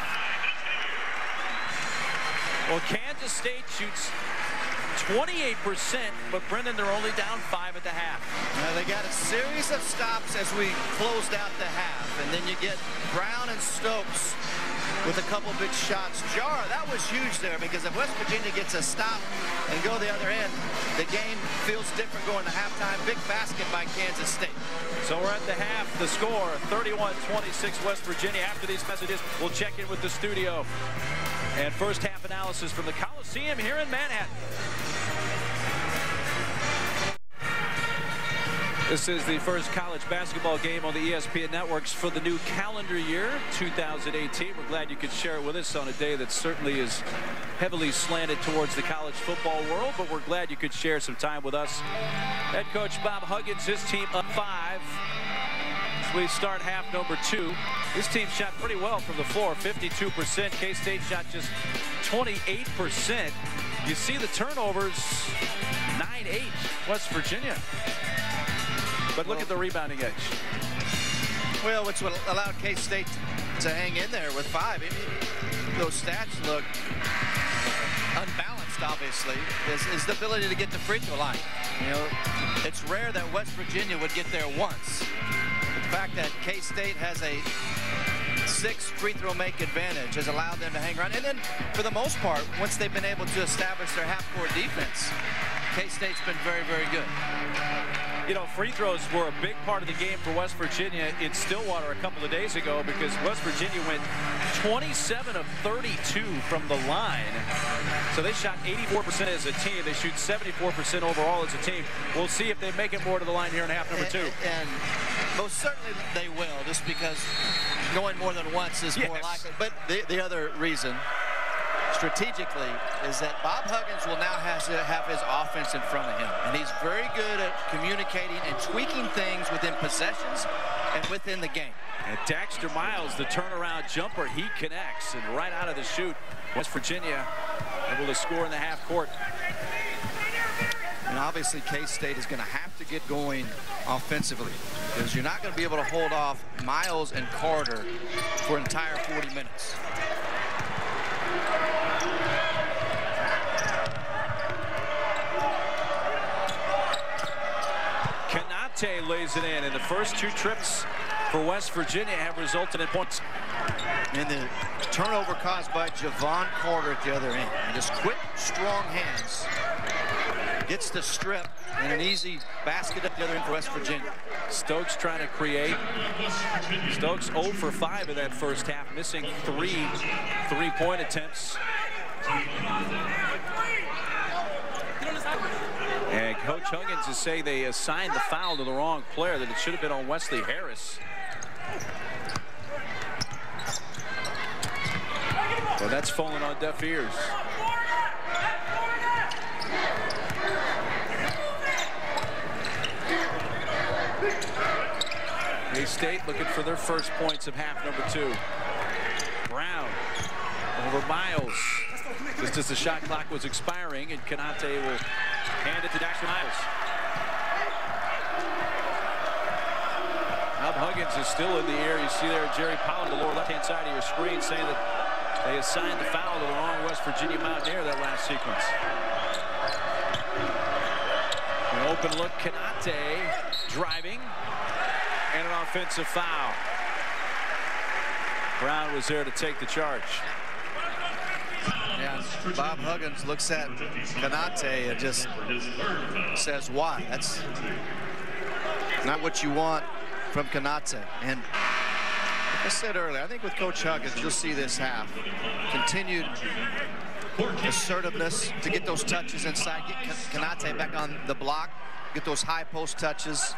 Well, Kansas State shoots 28%, but Brendan, they're only down 5 at the half. Now they got a series of stops as we closed out the half, and then you get Brown and Stokes with a couple big shots. Jara, that was huge there, because if West Virginia gets a stop and go the other end, the game feels different going to halftime. Big basket by Kansas State. So we're at the half. The score, 31-26 West Virginia. After these messages, we'll check in with the studio. And first half analysis from the Coliseum here in Manhattan. This is the first college basketball game on the ESPN networks for the new calendar year, 2018. We're glad you could share it with us on a day that certainly is heavily slanted towards the college football world, but we're glad you could share some time with us. Head coach Bob Huggins, his team up 5. As we start half number 2. This team shot pretty well from the floor, 52%. K-State shot just 28%. You see the turnovers, 9-8, West Virginia. But look at the rebounding edge. Well, it's what allowed K-State to hang in there with 5. Those stats look unbalanced, obviously, is the ability to get the free throw line. You know, it's rare that West Virginia would get there once. The fact that K-State has a 6 free throw make advantage has allowed them to hang around. And then, for the most part, once they've been able to establish their half-court defense, K-State's been very, very good. You know, free throws were a big part of the game for West Virginia in Stillwater a couple of days ago, because West Virginia went 27 of 32 from the line. So they shot 84% as a team. They shoot 74% overall as a team. We'll see if they make it more to the line here in half number 2. And most certainly they will, just because going more than once is more likely. But the other reason, strategically, is that Bob Huggins will now have to have his offense in front of him. And he's very good at communicating and tweaking things within possessions and within the game. And Daxter Miles, the turnaround jumper, he connects. And right out of the shoot, West Virginia able to score in the half court. And obviously K-State is going to have to get going offensively, because you're not going to be able to hold off Miles and Carter for an entire 40 minutes. Kanate lays it in, and the first 2 trips for West Virginia have resulted in points. And the turnover caused by Javon Carter at the other end. And just quick, strong hands. Gets the strip and an easy basket at the other end for West Virginia. Stokes trying to create. Stokes 0 for 5 in that first half, missing 3 three-point attempts. And Coach Huggins is saying they assigned the foul to the wrong player, that it should have been on Wesley Harris. Well, that's fallen on deaf ears. K-State looking for their first points of half number 2. Brown over Miles. Just as the shot clock was expiring, and Kanate will hand it to Daxter Miles. Bob Huggins is still in the air. You see there Jerry Powell on the lower left-hand side of your screen saying that they assigned the foul to the wrong West Virginia Mountaineer that last sequence. And Open look, Konate driving, and an offensive foul. Brown was there to take the charge. Yeah, Bob Huggins looks at Konate and just says, why? That's not what you want from Konate. And like I said earlier, I think with Coach Huggins, you'll see this half. Continued assertiveness to get those touches inside, get Konate back on the block, get those high post touches.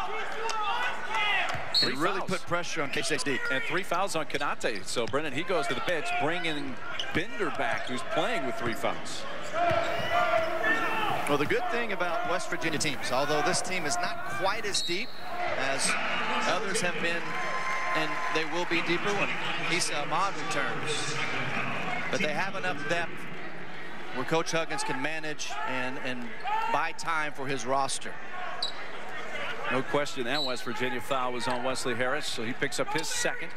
And really put pressure on K-State's D. And 3 fouls on Konate. So, Brendan, he goes to the bench, bringing Bender back, who's playing with 3 fouls. Well, the good thing about West Virginia teams, although this team is not quite as deep as others have been, and they will be deeper when Issa Ahmad returns, but they have enough depth where Coach Huggins can manage and buy time for his roster. No question that West Virginia foul was on Wesley Harris, so he picks up his second.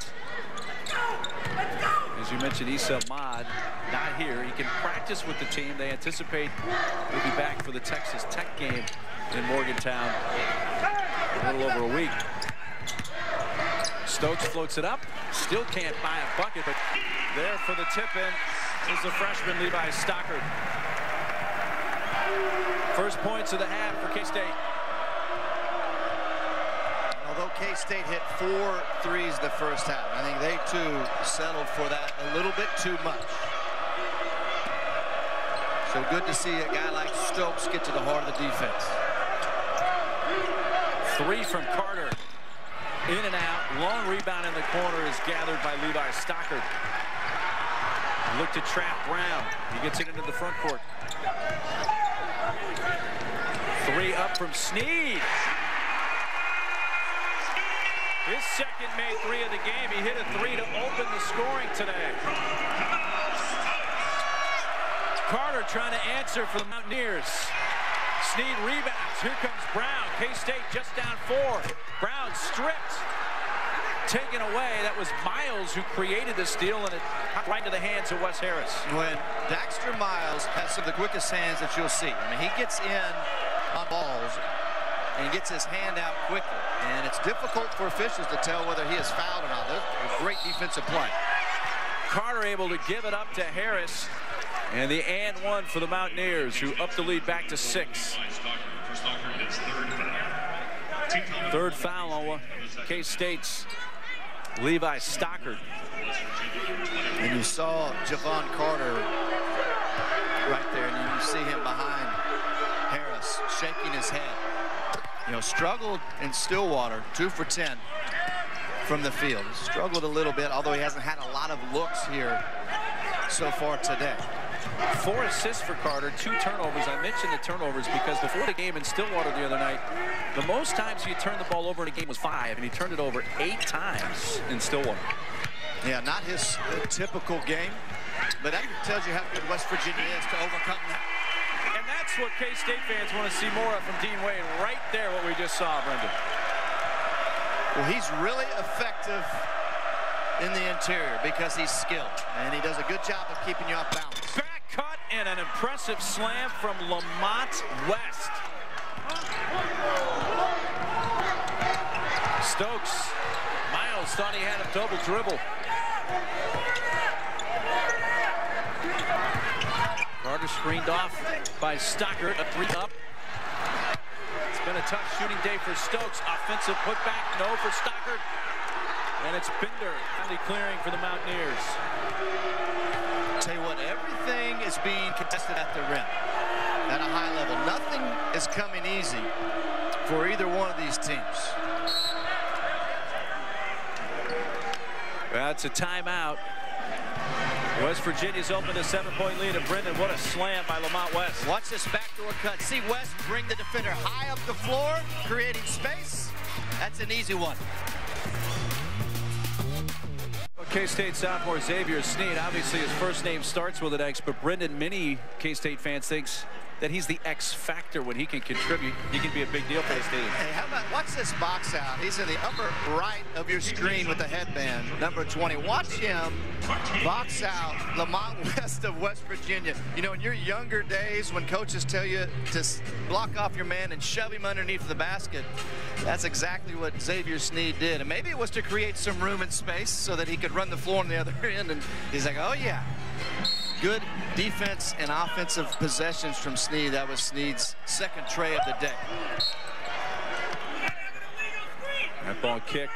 As you mentioned, Issa Ahmad not here. He can practice with the team. They anticipate he'll be back for the Texas Tech game in Morgantown in a little over a week. Stokes floats it up. Still can't buy a bucket, but there for the tip-in is the freshman Levi Stockard. First points of the half for K-State. Although K-State hit 4 threes the first half, I think they too settled for that a little bit too much. So good to see a guy like Stokes get to the heart of the defense. 3 from Carter. In and out. Long rebound in the corner is gathered by Levi Stockard. Look to trap Brown. He gets it into the front court. 3 up from Sneed. His second made 3 of the game. He hit a 3 to open the scoring today. Carter trying to answer for the Mountaineers. Sneed rebounds. Here comes Brown. K-State just down 4. Brown stripped. Taken away. That was Miles who created the steal, and it right into the hands of Wes Harris. When Daxter Miles has some of the quickest hands that you'll see. I mean, he gets in on balls and gets his hand out quickly. And it's difficult for officials to tell whether he is fouled or not. That's a great defensive play. Carter able to give it up to Harris. And the and one for the Mountaineers, who up the lead back to 6. Third foul on K-State's Levi Stockard. And you saw Javon Carter right there, and you see him behind Harris, shaking his head. You know, struggled in Stillwater, 2 for 10 from the field. Struggled a little bit, although he hasn't had a lot of looks here so far today. 4 assists for Carter, 2 turnovers. I mentioned the turnovers because before the game in Stillwater the other night, the most times he turned the ball over in a game was 5, and he turned it over 8 times in Stillwater. Yeah, not his typical game, but that tells you how good West Virginia is to overcome that. And that's what K-State fans want to see more of from Dean Wade. Right there, what we just saw, Brendan. Well, he's really effective in the interior because he's skilled, and he does a good job of keeping you off balance. Back cut and an impressive slam from Lamont West. Stokes. Miles thought he had a double dribble. Carter screened off by Stockard. A 3 up. It's been a tough shooting day for Stokes. Offensive putback, no for Stockard. And it's Bender finally clearing for the Mountaineers. Tell you what, everything is being contested at the rim at a high level. Nothing is coming easy for either one of these teams. That's a timeout. West Virginia's opened a 7-point lead, and Brendan, what a slam by Lamont West. Watch this backdoor cut. See West bring the defender high up the floor, creating space. That's an easy one. K-State sophomore Xavier Sneed, obviously his first name starts with an X, but Brendan, many K-State fans thinks that he's the X factor. When he can contribute, he can be a big deal for this team. Hey, how about, watch this box out. He's in the upper right of your screen with the headband, number 20. Watch him box out Lamont West of West Virginia. You know, in your younger days when coaches tell you to block off your man and shove him underneath the basket, that's exactly what Xavier Sneed did. And maybe it was to create some room and space so that he could run the floor on the other end. And he's like, oh, yeah. Good defense and offensive possessions from Sneed. That was Sneed's second tray of the day. That ball kicked.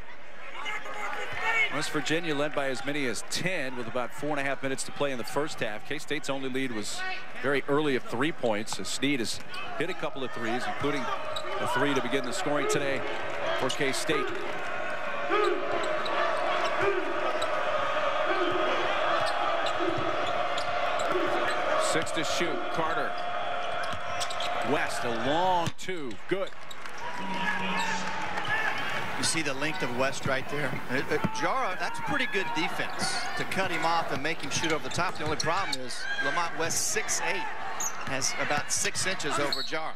West Virginia led by as many as 10 with about 4.5 minutes to play in the first half. K-State's only lead was very early of 3 points. As Sneed has hit a couple of threes, including a 3 to begin the scoring today for K-State. 6 to shoot. Carter. West, a long 2. Good. You see the length of West right there. Jara, that's pretty good defense to cut him off and make him shoot over the top. The only problem is Lamont West, 6'8", has about 6 inches over Jara.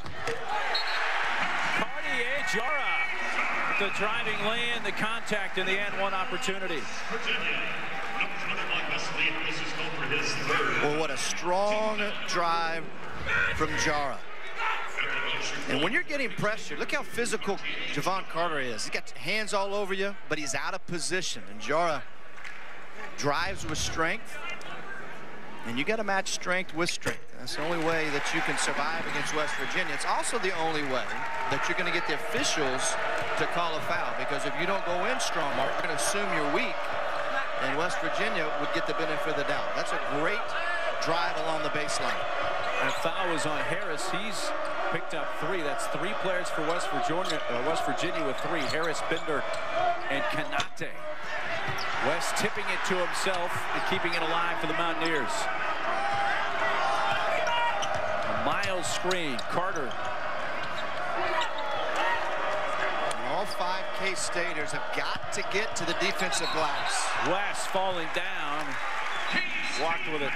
Cartier Jara, the driving lane, the contact in the end, one opportunity. Well, what a strong drive from Jara. And when you're getting pressure, look how physical Javon Carter is. He's got hands all over you, but he's out of position. And Jara drives with strength. And you got to match strength with strength. That's the only way that you can survive against West Virginia. It's also the only way that you're going to get the officials to call a foul. Because if you don't go in strong, you're going to assume you're weak. And West Virginia would get the benefit of the doubt. That's a great drive along the baseline. And foul was on Harris. He's picked up 3. That's 3 players for West Virginia with 3. Harris, Bender, and Kanate. West tipping it to himself and keeping it alive for the Mountaineers. A Miles screen. Carter. And all 5 K-Staters have got to get to the defensive glass. West falling down. Walked with it.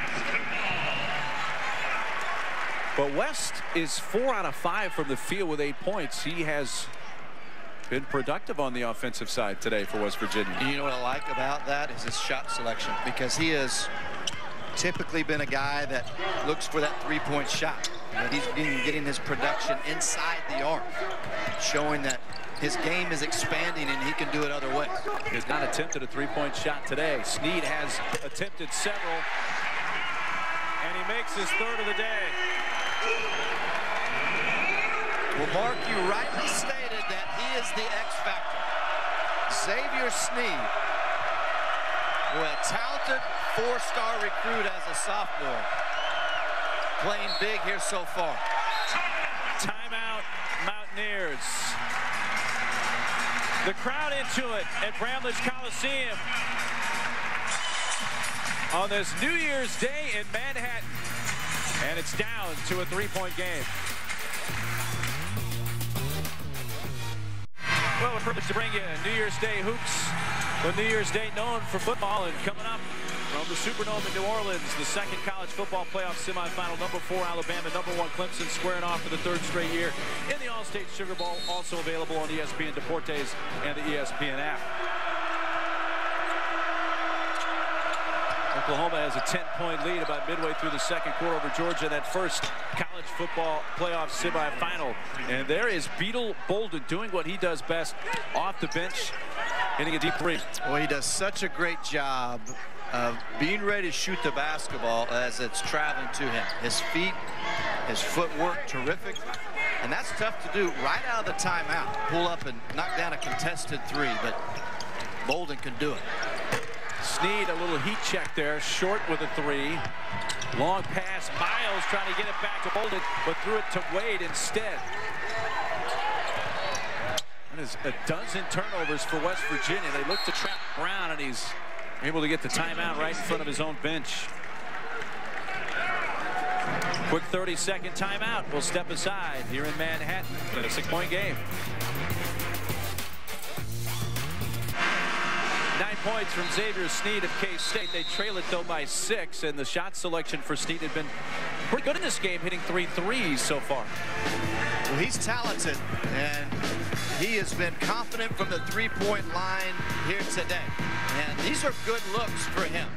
But West is 4 out of 5 from the field with 8 points. He has been productive on the offensive side today for West Virginia. You know what I like about that is his shot selection, because he has typically been a guy that looks for that 3-point shot. But he's been getting his production inside the arc, showing that his game is expanding and he can do it other ways. He has not attempted a 3-point shot today. Sneed has attempted several, and he makes his 3rd of the day. Well, Mark, you rightly stated that he is the X factor. Xavier Sneed, boy, a talented 4-star recruit as a sophomore, playing big here so far. Timeout, Mountaineers. The crowd into it at Bramlage Coliseum on this New Year's Day in Manhattan. And it's down to a 3-point game. Well, a privilege to bring you New Year's Day hoops. The New Year's Day known for football, and coming up from the Superdome in New Orleans, the second college football playoff semifinal. Number 4 Alabama, number 1 Clemson squaring off for the 3rd straight year in the All-State Sugar Bowl, also available on ESPN Deportes and the ESPN app. Oklahoma has a 10-point lead about midway through the second quarter over Georgia, that first college football playoff semifinal. And there is Beetle Bolden doing what he does best, off the bench, hitting a deep 3. Well, he does such a great job of being ready to shoot the basketball as it's traveling to him. His feet, his footwork, terrific. And that's tough to do right out of the timeout. Pull up and knock down a contested 3, but Bolden can do it. Sneed, a little heat check there, short with a 3. Long pass, Miles trying to get it back to Bolden, but threw it to Wade instead. That is a dozen turnovers for West Virginia. They look to trap Brown, and he's able to get the timeout right in front of his own bench. Quick 30-second timeout. We'll step aside here in Manhattan in a 6-point game. 9 points from Xavier Sneed of K-State. They trail it, though, by 6, and the shot selection for Sneed had been pretty good in this game, hitting 3 threes so far. Well, he's talented, and he has been confident from the three-point line here today. And these are good looks for him.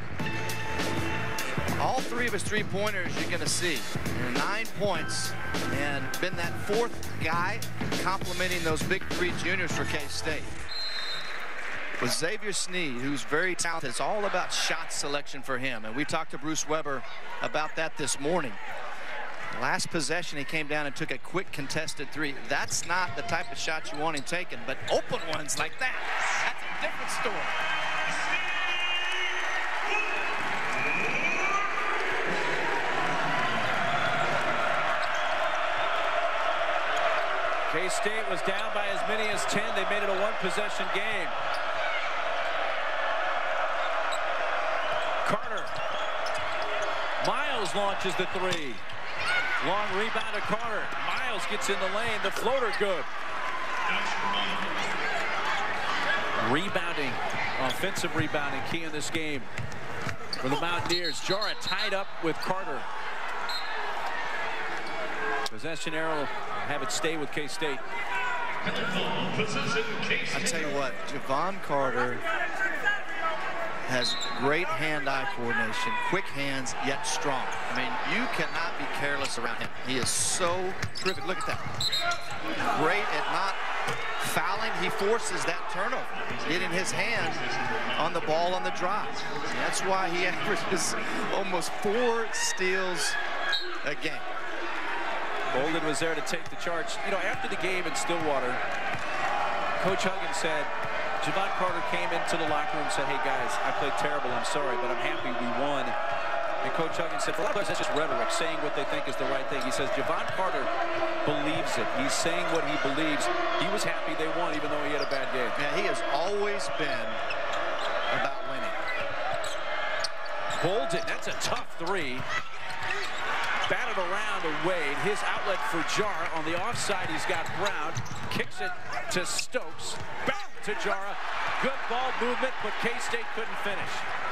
All 3 of his three-pointers you're going to see. 9 points, and been that 4th guy complimenting those big 3 juniors for K-State. With Xavier Sneed, who's very talented, it's all about shot selection for him. And we talked to Bruce Weber about that this morning. Last possession, he came down and took a quick contested 3. That's not the type of shot you want him taking, but open ones like that, that's a different story. K-State was down by as many as 10. They made it a 1-possession game. Carter. Miles launches the 3. Long rebound to Carter. Miles gets in the lane. The floater good. Rebounding, offensive rebounding, key in this game for the Mountaineers. Jara tied up with Carter. Possession arrow, have it stay with K-State. I tell you what, Javon Carter has great hand-eye coordination, quick hands, yet strong. I mean, you cannot be careless around him. He is so terrific. Look at that. Great at not fouling. He forces that turnover, getting his hand on the ball on the drive. That's why he averages almost 4 steals a game. Bolden was there to take the charge. You know, after the game in Stillwater, Coach Huggins said, Javon Carter came into the locker room and said, hey guys, I played terrible, I'm sorry, but I'm happy we won. And Coach Huggins said, for a lot of players, that's just rhetoric, saying what they think is the right thing. He says, Javon Carter believes it. He's saying what he believes. He was happy they won, even though he had a bad game. Yeah, he has always been about winning. Bolden, that's a tough 3. Batted around to Wade. His outlet for Jara. On the offside, he's got Brown. Kicks it to Stokes. Back to Jara. Good ball movement, but K-State couldn't finish.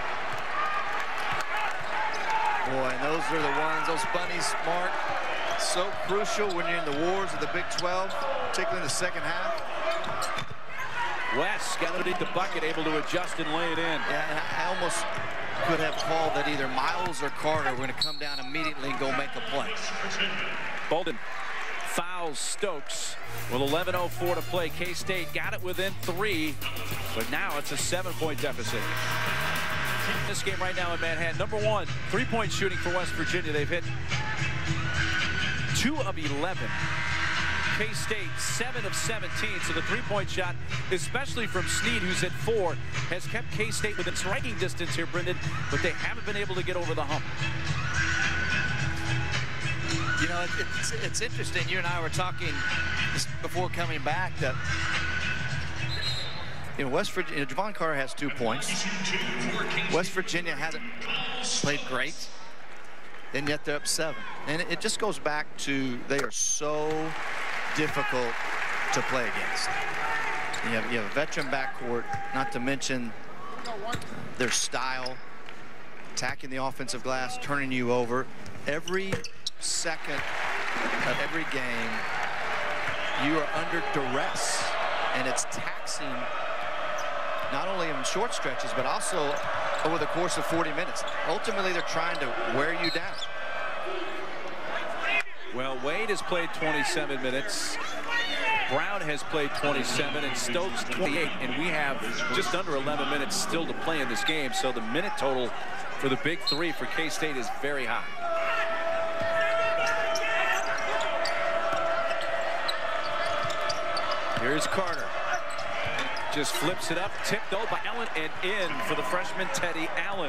Boy, and those are the ones, those bunnies, Mark, so crucial when you're in the wars of the Big 12, particularly in the second half. West got underneath the bucket, able to adjust and lay it in. Yeah, and I almost could have called that either Miles or Carter were going to come down immediately and go make a play. Bolden fouls Stokes with 11:04 to play. K-State got it within 3, but now it's a 7-point deficit. This game right now in Manhattan, number 1, 3-point shooting for West Virginia. They've hit 2 of 11. K-State 7 of 17, so the 3-point shot, especially from Sneed, who's at 4, has kept K-State within striking distance here, Brendan, but they haven't been able to get over the hump. You know, it's interesting. You and I were talking before coming back that, you know, West Virginia, Javon Carter has 2 points. West Virginia hasn't played great, and yet they're up 7. And it just goes back to they are so difficult to play against. You have a veteran backcourt, not to mention their style, attacking the offensive glass, turning you over. Every second of every game, you are under duress, and it's taxing not only in short stretches, but also over the course of 40 minutes. Ultimately, they're trying to wear you down. Well, Wade has played 27 minutes. Brown has played 27 and Stokes 28, and we have just under 11 minutes still to play in this game. So the minute total for the big 3 for K-State is very high. Here's Carter. Just flips it up, tipped though by Allen, and in for the freshman Teddy Allen.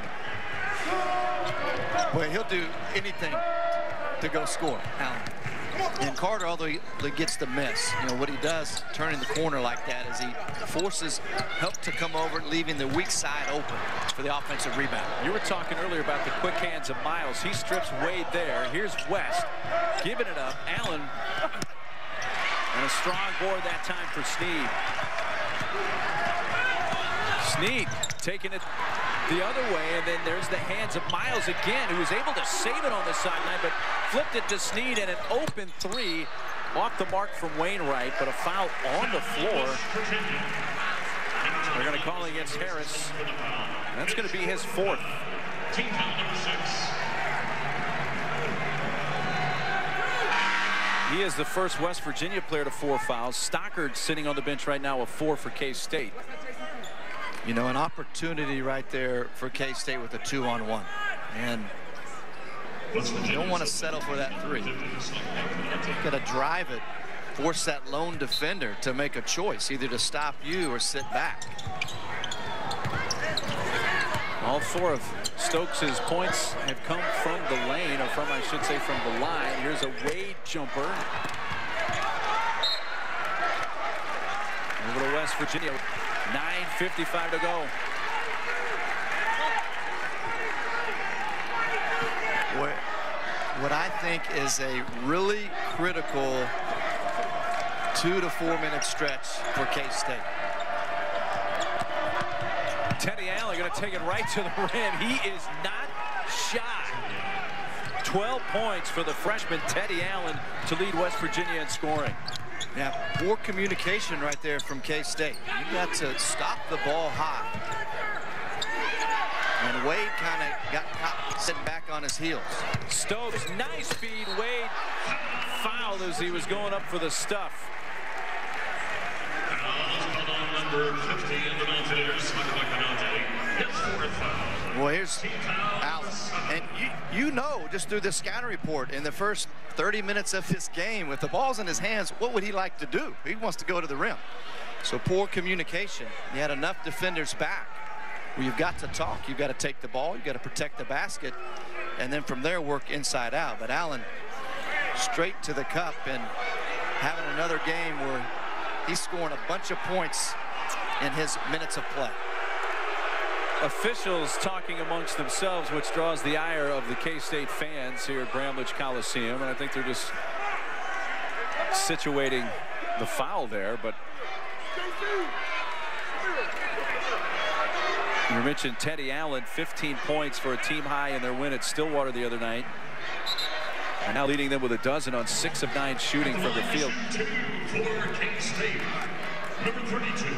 Well, he'll do anything to go score, Allen. And Carter, although he gets the miss, you know, what he does turning the corner like that is he forces help to come over, leaving the weak side open for the offensive rebound. You were talking earlier about the quick hands of Miles. He strips Wade there. Here's West giving it up. Allen, and a strong board that time for Sneed. Snead taking it the other way, and then there's the hands of Miles again, who was able to save it on the sideline, but flipped it to Snead, and an open three off the mark from Wainwright, but a foul on the floor. They're going to call against Harris. That's going to be his fourth. Team foul number 6. He is the first West Virginia player to 4 fouls. Stockard sitting on the bench right now with 4 for K-State. You know, an opportunity right there for K-State with a 2-on-1. And you don't want to settle for that 3. You've got to drive it, force that lone defender to make a choice, either to stop you or sit back. All 4 of Stokes' points have come from the lane, or from, I should say, from the line. Here's a Wade jumper. Over to West Virginia. 9:55 to go. What I think is a really critical 2 to 4 minute stretch for K-State. Teddy Allen going to take it right to the rim. He is not shy. 12 points for the freshman Teddy Allen to lead West Virginia in scoring. Yeah, poor communication right there from K-State. You got to stop the ball high. And Wade kind of got caught sitting back on his heels. Stokes, nice feed. Wade fouled as he was going up for the stuff. Number 50 in the Mountaineers, his 4th foul. Well, here's Allen. And you know, just through the scouting report, in the first 30 minutes of this game, with the ball's in his hands, what would he like to do? He wants to go to the rim. So poor communication. He had enough defenders back. Well, you've got to talk. You've got to take the ball. You've got to protect the basket. And then from there, work inside out. But Allen straight to the cup and having another game where he's scoring a bunch of points in his minutes of play. Officials talking amongst themselves, which draws the ire of the K-State fans here at Bramlage Coliseum. And I think they're just situating the foul there. But you mentioned Teddy Allen, 15 points for a team high in their win at Stillwater the other night. And now leading them with a dozen on 6 of 9 shooting from the field. For K-State, number 32.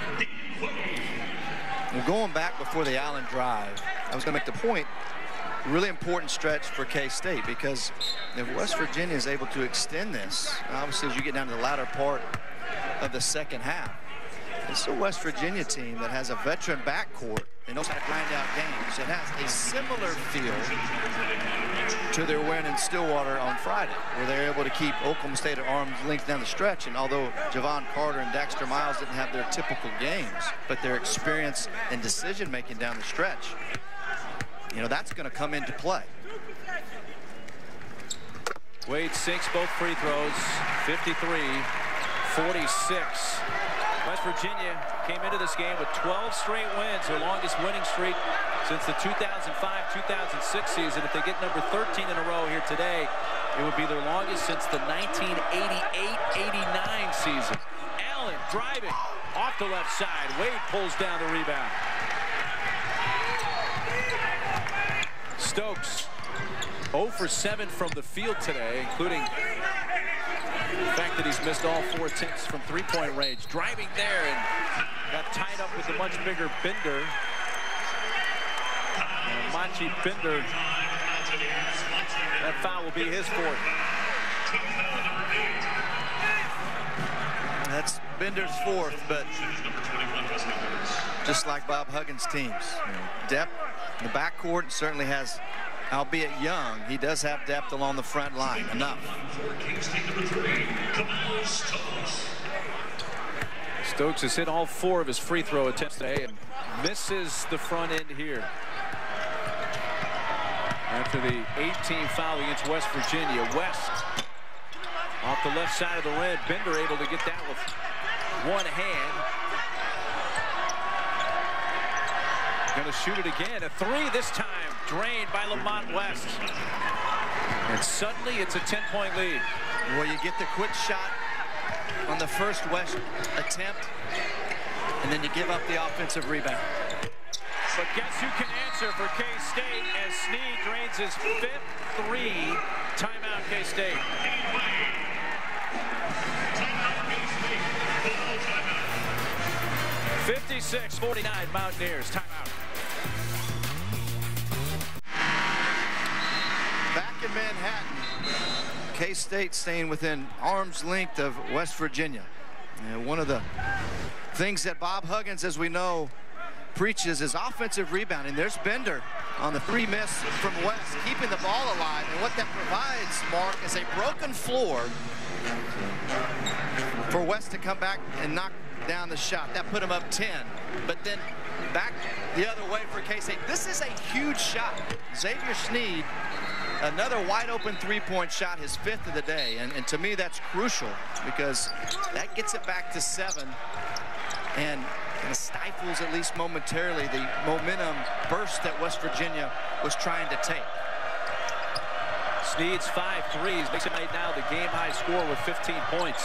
Well, going back before the Allen drive, I was going to make the point, really important stretch for K-State, because if West Virginia is able to extend this, obviously as you get down to the latter part of the second half, it's a West Virginia team that has a veteran backcourt and knows how to grind out games. It has a similar feel to their win in Stillwater on Friday, where they're able to keep Oklahoma State at arm's length down the stretch. And although Javon Carter and Daxter Miles didn't have their typical games, but their experience and decision-making down the stretch, you know, that's going to come into play. Wade sinks both free throws, 53-46. West Virginia came into this game with 12 straight wins, their longest winning streak since the 2005-2006 season. If they get number 13 in a row here today, it would be their longest since the 1988-89 season. Allen driving off the left side. Wade pulls down the rebound. Stokes 0 for 7 from the field today, including the fact that he's missed all 4 attempts from three-point range. Driving there and got tied up with the much bigger Bender. Machi Bender. That foul will be his 4th. That's Bender's 4th, but just like Bob Huggins' teams, depth in the backcourt certainly has, albeit young, he does have depth along the front line. Enough. Stokes has hit all 4 of his free throw attempts today and misses the front end here. After the 18 foul against West Virginia, West off the left side of the rim. Bender able to get that with one hand. Going to shoot it again. A 3 this time. Drained by Lamont West. And suddenly it's a 10-point lead. Well, you get the quick shot on the first West attempt. and then you give up the offensive rebound. But guess who can answer for K-State as Snead drains his 5th three. Timeout, K-State. 56-49 Mountaineers. Timeout. Back in Manhattan, K-State staying within arm's length of West Virginia. And one of the things that Bob Huggins, as we know, preaches is offensive rebounding. There's Bender on the 3 miss from West, keeping the ball alive. And what that provides, Mark, is a broken floor for West to come back and knock down the shot. That put him up 10. But then back the other way for K-State. This is a huge shot. Xavier Snead, another wide open 3-point shot, his 5th of the day. And to me, that's crucial because that gets it back to 7 and kind of stifles, at least momentarily, the momentum burst that West Virginia was trying to take. Snead's 5 threes makes it right now the game-high score with 15 points.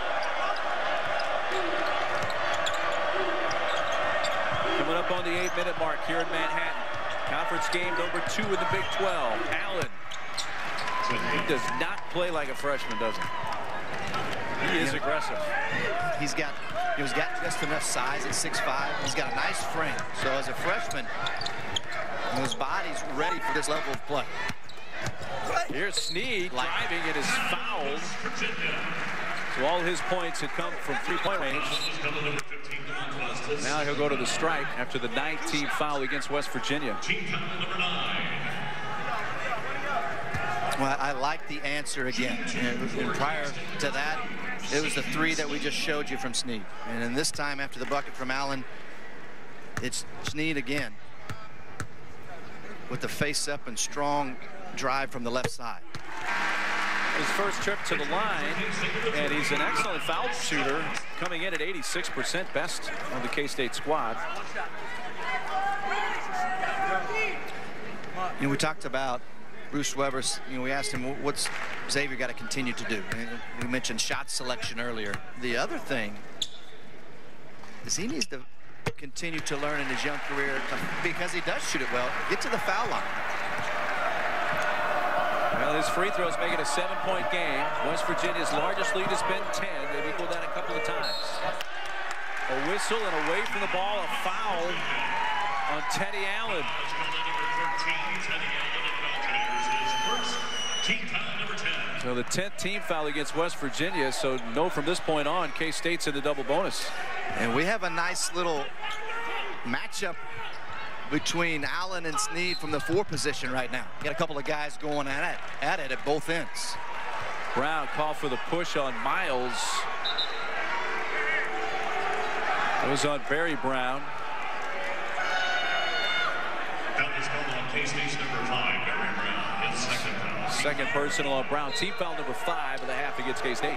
Coming up on the 8-minute mark here in Manhattan. Conference game number 2 in the Big 12. Allen. He does not play like a freshman, does he? He is aggressive. He's got just enough size at 6'5". He's got a nice frame. So as a freshman, his body's ready for this level of play. Here's Snead driving and is fouled. So all his points had come from 3-point range. Now he'll go to the strike after the 19th foul against West Virginia. Well, I like the answer again. And prior to that, it was the 3 that we just showed you from Snead. And then this time after the bucket from Allen, it's Snead again with the face-up and strong drive from the left side. His first trip to the line, and he's an excellent foul shooter, coming in at 86%, best on the K-State squad. You know, we talked about Bruce Weber. You know, we asked him what's Xavier got to continue to do. And we mentioned shot selection earlier. The other thing is he needs to continue to learn in his young career, because he does shoot it well, get to the foul line. Well, his free throws make it a 7-point game. West Virginia's largest lead has been 10. They've equaled that a couple of times. A whistle and away from the ball, a foul on Teddy Allen. So the 10th team foul against West Virginia. So no, from this point on, K-State's in the double bonus. And we have a nice little matchup between Allen and Snead from the 4 position right now. Got a couple of guys going at it at both ends. Brown called for the push on Miles. It was on Barry Brown. That was called on K-State's number 5, Barry Brown. His second foul. Second personal on Brown. Team foul number 5 of the half against K-State.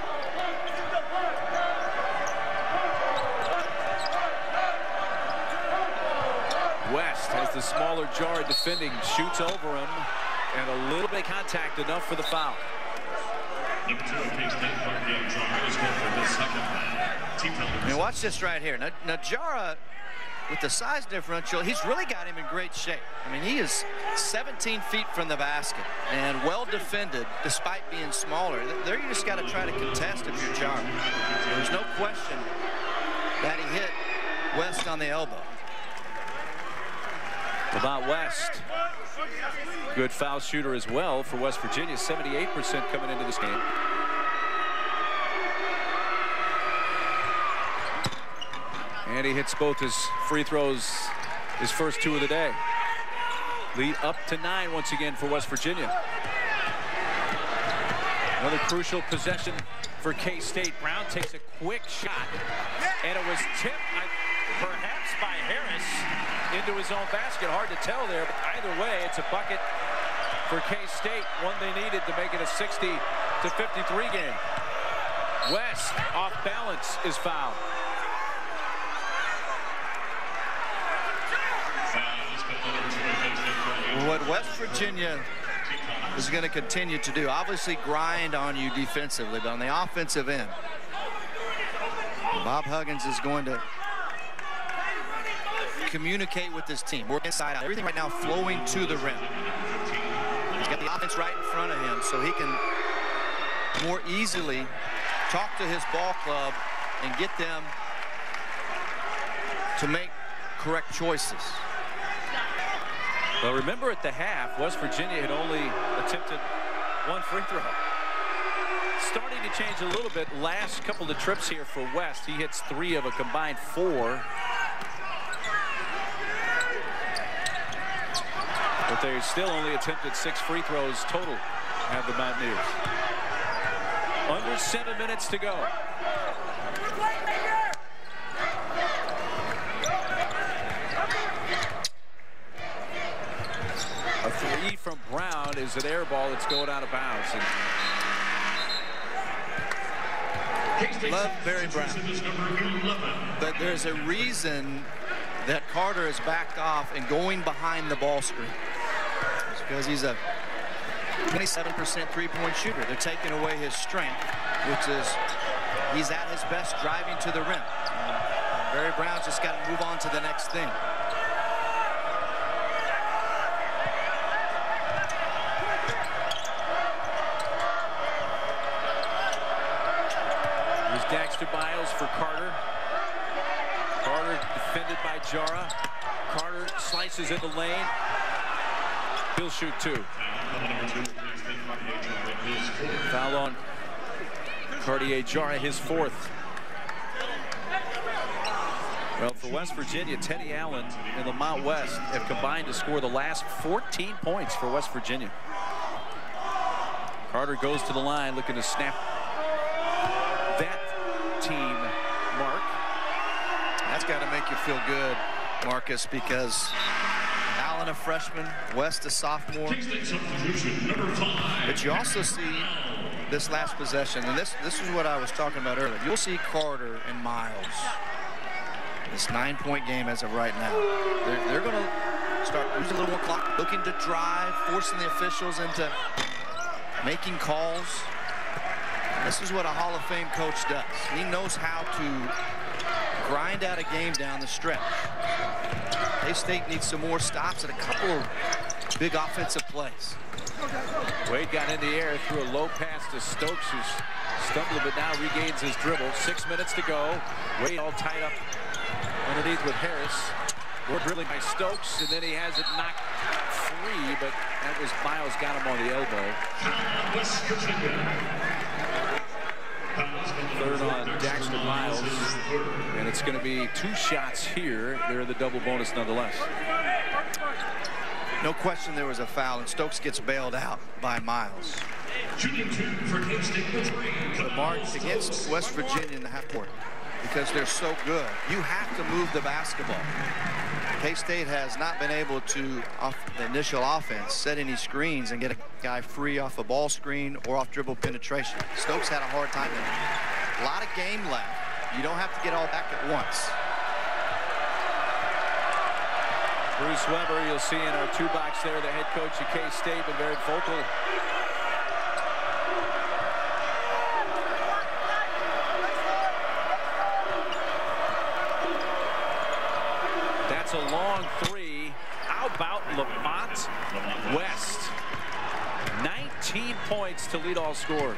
West has the smaller jar defending, shoots over him, and a little bit of contact, enough for the foul. Number 2 of K-State, Mark Jar, is going for his second foul. Team foul number 6. And watch this right here. Now Jara, with the size differential, he's really got him in great shape. I mean, he is 17 feet from the basket and well defended despite being smaller. There you just got to try to contest if you're Jara. There's no question that he hit West on the elbow. About West, good foul shooter as well for West Virginia, 78% coming into this game. And he hits both his free throws, his first 2 of the day. Lead up to 9 once again for West Virginia. Another crucial possession for K-State. Brown takes a quick shot, and it was tipped perhaps by Harris into his own basket. Hard to tell there, but either way, it's a bucket for K-State, one they needed to make it a 60-53 game. West, off balance, is fouled. What West Virginia is going to continue to do, obviously grind on you defensively, but on the offensive end, Bob Huggins is going to communicate with his team. Work inside out. Everything right now flowing to the rim. He's got the offense right in front of him, so he can more easily talk to his ball club and get them to make correct choices. Well, remember at the half, West Virginia had only attempted 1 free throw. Starting to change a little bit. Last couple of trips here for West, he hits 3 of a combined 4. But they still only attempted 6 free throws total, have the Mountaineers. Under 7 minutes to go. A 3 from Brown is an air ball that's going out of bounds. And love Barry Brown, but there's a reason that Carter is backed off and going behind the ball screen. It's because he's a 27% three-point shooter. They're taking away his strength, which is he's at his best driving to the rim. Barry Brown's just got to move on to the next thing. Daxter Miles for Carter. Carter defended by Jara. Carter slices in the lane. He'll shoot 2. Foul on Cartier-Jara, his 4th. Well, for West Virginia, Teddy Allen and the Mount West have combined to score the last 14 points for West Virginia. Carter goes to the line looking to snap that team mark. That's got to make you feel good, Marcus, because Allen a freshman, West a sophomore. But you also see this last possession, and this is what I was talking about earlier. You'll see Carter and Miles. This 9-point game as of right now. They're going to start using a little more clock, looking to drive, forcing the officials into making calls. This is what a Hall of Fame coach does. He knows how to grind out a game down the stretch. K-State needs some more stops and a couple of big offensive plays. Wade got in the air, threw a low pass to Stokes, who's stumbling but now regains his dribble. 6 minutes to go. Wade all tied up underneath with Harris. More dribbling by Stokes, and then he has it knocked free, but that was Miles got him on the elbow. Third on Daxter Miles, and it's going to be 2 shots here. They're in the double bonus nonetheless. No question there was a foul, and Stokes gets bailed out by Miles. The mark against West Virginia in the half court, because they're so good, you have to move the basketball. K-State has not been able to, off the initial offense, set any screens and get a guy free off a ball screen or off dribble penetration. Stokes had a hard time there. A lot of game left. You don't have to get all back at once. Bruce Weber, you'll see in our 2-box there, the head coach of K-State, been very vocal. That's a long 3. How about Lamont West? 19 points to lead all scores.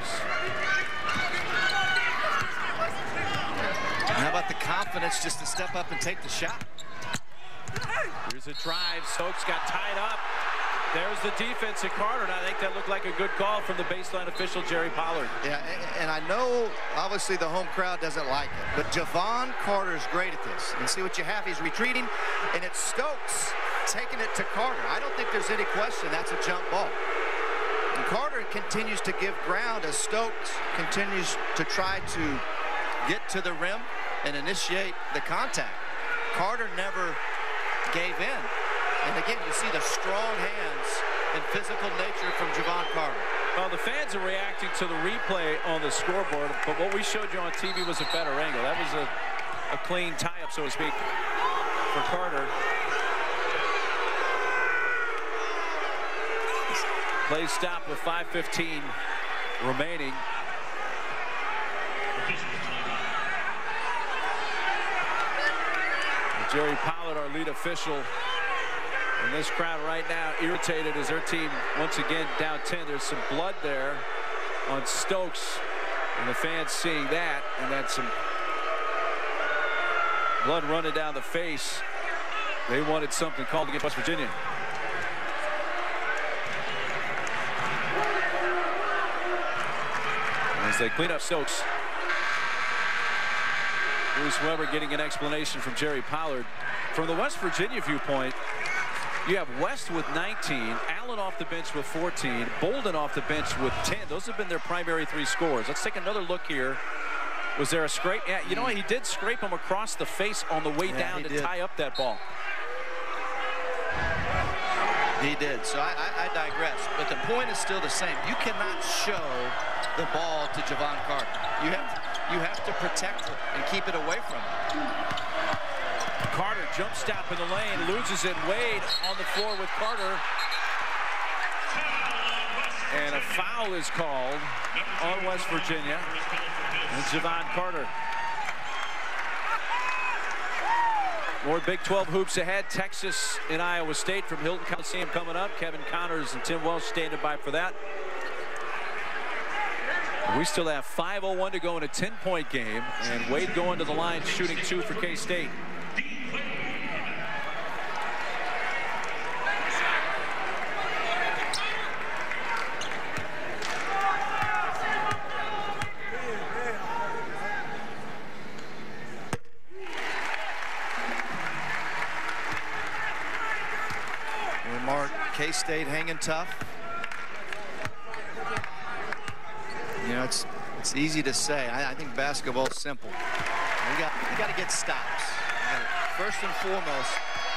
How about the confidence just to step up and take the shot? Here's a drive. Stokes got tied up. There's the defense at Carter, and I think that looked like a good call from the baseline official, Jerry Pollard. Yeah, and I know, obviously, the home crowd doesn't like it, but Javon Carter's great at this. And see what you have, he's retreating, and it's Stokes taking it to Carter. I don't think there's any question that's a jump ball. And Carter continues to give ground as Stokes continues to try to get to the rim and initiate the contact. Carter never gave in. And again, you see the strong hands and physical nature from Javon Carter. Well, the fans are reacting to the replay on the scoreboard, but what we showed you on TV was a better angle. That was a clean tie-up, so to speak, for Carter. Play stop with 5:15 remaining. Jerry Pollard, our lead official. And this crowd right now irritated as their team once again down 10. There's some blood there on Stokes. And the fans seeing that, and that's some blood running down the face. They wanted something called against West Virginia. As they clean up Stokes. Bruce Weber getting an explanation from Jerry Pollard. From the West Virginia viewpoint, you have West with 19, Allen off the bench with 14, Bolden off the bench with 10. Those have been their primary 3 scores. Let's take another look here. Was there a scrape? Yeah, you know what? He did scrape him across the face on the way down to tie up that ball. He did. So I digress. But the point is still the same. You cannot show the ball to Javon Carter. You have to protect it and keep it away from him. Carter jump stop in the lane, loses it. Wade on the floor with Carter. And a foul is called on West Virginia. And Javon Carter. More Big 12 hoops ahead. Texas and Iowa State from Hilton Coliseum coming up. Kevin Connors and Tim Welsh standing by for that. We still have 5:01 to go in a 10-point game. And Wade going to the line, shooting 2 for K-State. K-State hanging tough. You know, it's easy to say. I think basketball's simple. You got to get stops. First and foremost,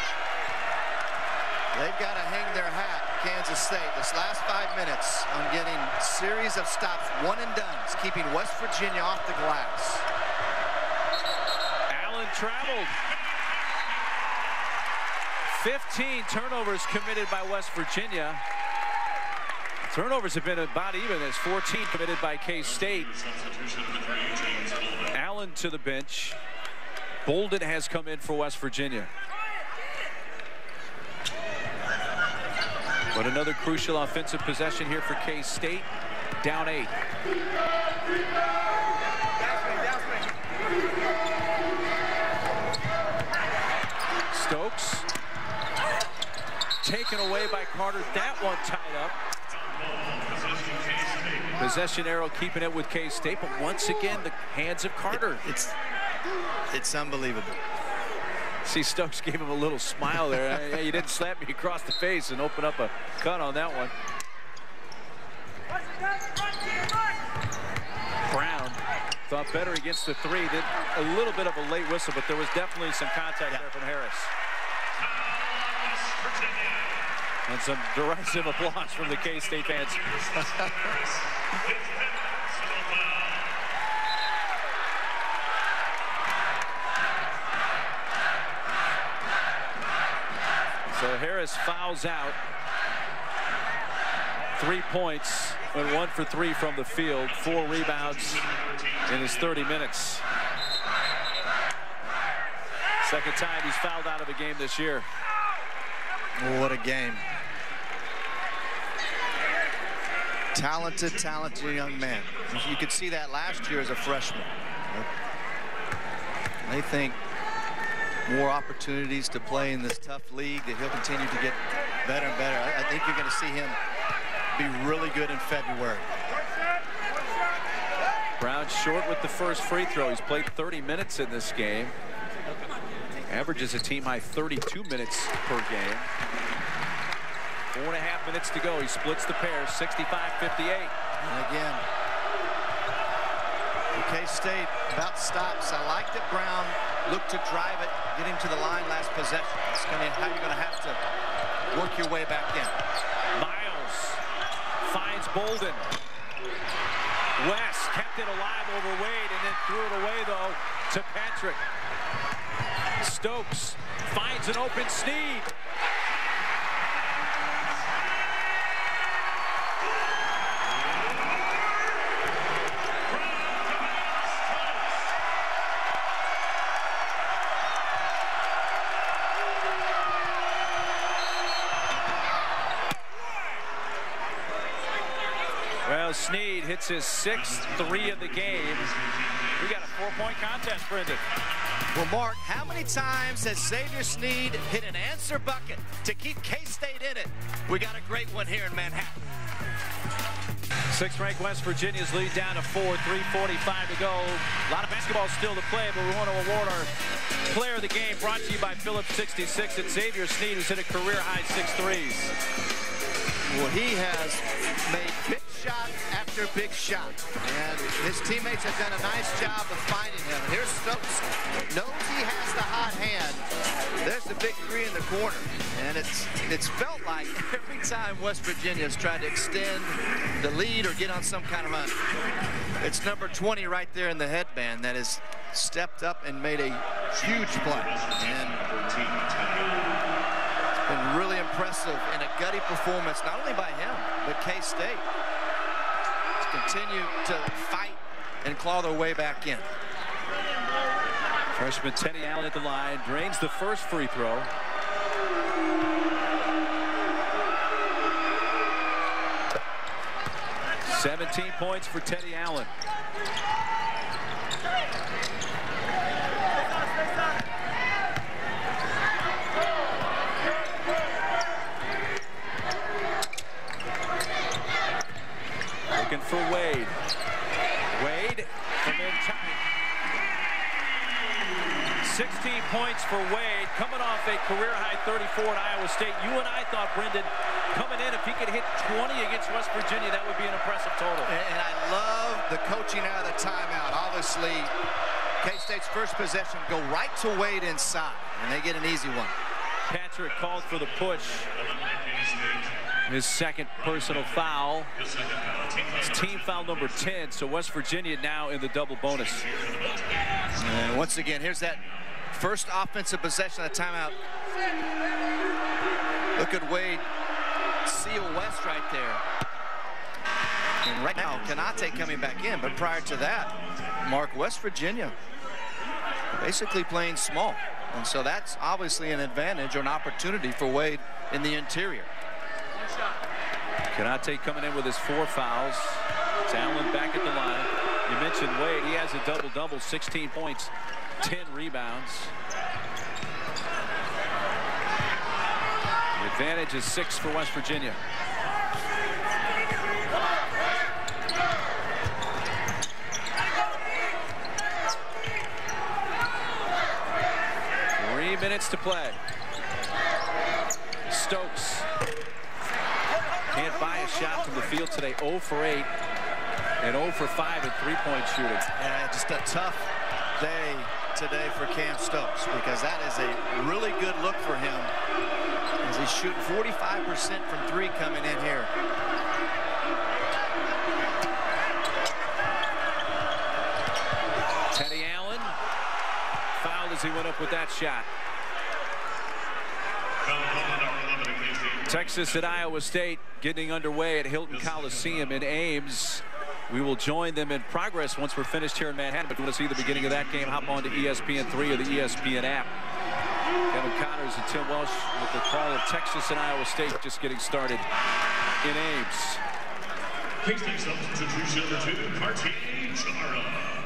they've got to hang their hat, Kansas State, this last 5 minutes on getting a series of stops, one and dones, keeping West Virginia off the glass. Allen traveled. 15 turnovers committed by West Virginia. Turnovers have been about even as 14 committed by K-State. Allen to the bench. Bolden has come in for West Virginia. But another crucial offensive possession here for K-State. Down 8. Stokes. Taken away by Carter. That one tied up. Possession arrow keeping it with K-State, but once again the hands of Carter. It's unbelievable. See, Stokes gave him a little smile there. Hey, you didn't slap me across the face and open up a cut on that one. Brown thought better against the 3. Did a little bit of a late whistle, but there was definitely some contact there from Harris. And some derisive applause from the K-State fans. So Harris fouls out. 3 points, went 1 for 3 from the field. 4 rebounds in his 30 minutes. Second time he's fouled out of a game this year. What a game. Talented young man. You could see that last year as a freshman. I think more opportunities to play in this tough league, that he'll continue to get better and better. I think you're going to see him be really good in February. Brown short with the first free throw. He's played 30 minutes in this game. Averages a team high 32 minutes per game. 4.5 minutes to go. He splits the pair, 65-58. And again, K-State about stops. I like that Brown looked to drive it, get him to the line last possession. That's how you're going to have to work your way back in. Miles finds Bolden. West kept it alive over Wade and then threw it away, though, to Patrick. Stokes finds an open Sneed. Well, Snead hits his 6th 3 of the game. We got a 4-point contest, Brendan. Well, Mark, how many times has Xavier Snead hit an answer bucket to keep K-State in it? We got a great one here in Manhattan. 6th-ranked West Virginia's lead down to 4, 3:45 to go. A lot of basketball still to play, but we want to award our player of the game, brought to you by Phillips 66. It's Xavier Snead, who's hit a career-high 6 threes. Well, he has made big shot after big shot, and his teammates have done a nice job of finding him. And here's Stokes, knows he has the hot hand. There's the big 3 in the corner, and it's felt like every time West Virginia has tried to extend the lead or get on some kind of run, it's number 20 right there in the headband that has stepped up and made a huge play. And been really impressive in a gutty performance, not only by him, but K-State. Continue to fight and claw their way back in. Freshman Teddy Allen at the line, drains the first free throw. "17 points for Teddy Allen. Looking for Wade. Wade from in tight. 16 points for Wade, coming off a career-high 34 at Iowa State. You and I thought, Brendan, coming in, if he could hit 20 against West Virginia, that would be an impressive total. And I love the coaching out of the timeout. Obviously, K-State's first possession go right to Wade inside, and they get an easy one. Patrick called for the push. His 2nd personal foul. It's team foul number 10, so West Virginia now in the double bonus. And once again, here's that first offensive possession of the timeout. Look at Wade seal West right there. And right now, Konate coming back in, but prior to that, Mark, West Virginia basically playing small. And so that's obviously an advantage or an opportunity for Wade in the interior. Konate coming in with his 4 fouls. It's Allen back at the line. You mentioned Wade. He has a double-double, 16 points, 10 rebounds. The advantage is 6 for West Virginia. Three minutes to play. Stokes can't buy a shot from the field today. 0 for 8 and 0 for 5 in 3-point shooting. Yeah, just a tough day today for Cam Stokes, because that is a really good look for him as he's shooting 45% from 3 coming in here. Teddy Allen fouled as he went up with that shot. Texas at Iowa State getting underway at Hilton Coliseum in Ames. We will join them in progress once we're finished here in Manhattan. But if you want to see the beginning of that game, hop on to ESPN3 or the ESPN app. Kevin Connors and Tim Welsh with the call of Texas and Iowa State just getting started in Ames. K-State substitution number 2, Martin Chara.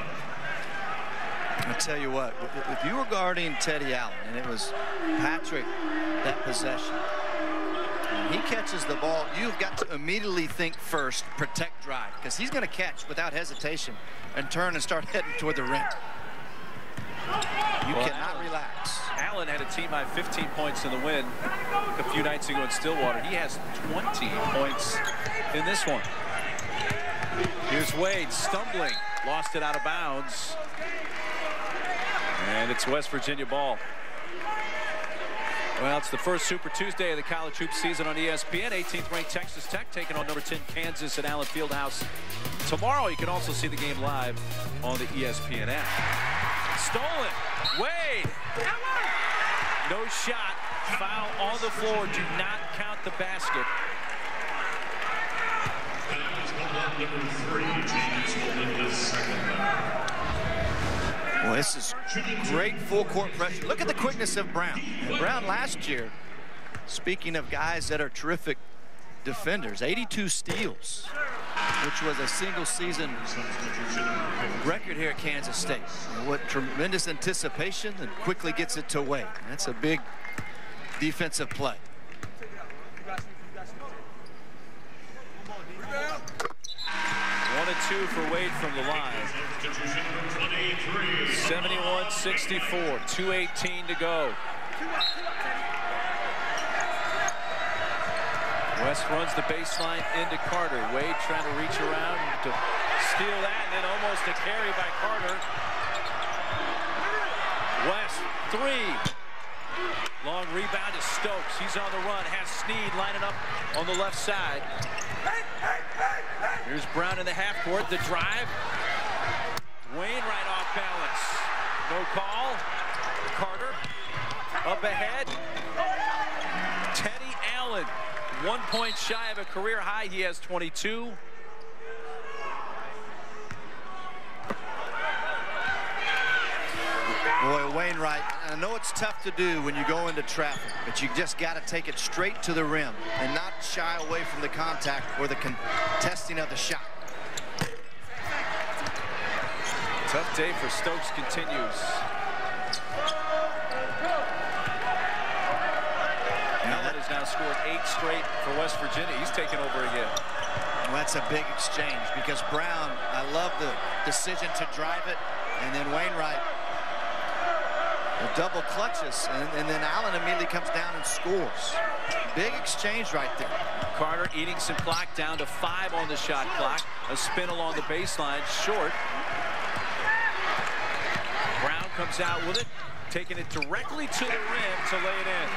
I'll tell you what, if you were guarding Teddy Allen and it was Patrick that possession, he catches the ball, you've got to immediately think first, protect drive, because he's going to catch without hesitation and turn and start heading toward the rim. You cannot relax. Allen had a team-high 15 points in the win a few nights ago in Stillwater. He has 20 points in this one. Here's Wade stumbling, lost it out of bounds. And it's West Virginia ball. Well, it's the first Super Tuesday of the college hoops season on ESPN. 18th ranked Texas Tech taking on number 10 Kansas at Allen Fieldhouse. Tomorrow you can also see the game live on the ESPN app. Stolen. Wade. No shot. Foul on the floor. Do not count the basket. Number 3, James Holden, the second. Well, this is great full court pressure. Look at the quickness of Brown. And Brown last year, speaking of guys that are terrific defenders, 82 steals. which was a single season record here at Kansas State. And what tremendous anticipation, and quickly gets it to Wade. That's a big defensive play. One and two for Wade from the line. 71-64, 2:18 to go. West runs the baseline into Carter. Wade trying to reach around to steal that, and then almost a carry by Carter. West, three. Long rebound to Stokes. He's on the run. Has Snead lining up on the left side. Here's Brown in the half court. The drive. Wainwright off balance. No call. Carter up ahead. Teddy Allen, 1 point shy of a career high. He has 22. Boy, Wainwright, I know it's tough to do when you go into traffic, but you just got to take it straight to the rim and not shy away from the contact or the contesting of the shot. Tough day for Stokes continues. Allen has now scored 8 straight for West Virginia. He's taken over again. Well, that's a big exchange because Brown, I love the decision to drive it, and then Wainwright double clutches, and then Allen immediately comes down and scores. Big exchange right there. Carter eating some clock, down to 5 on the shot clock. A spin along the baseline, short. Brown comes out with it, taking it directly to the rim to lay it in.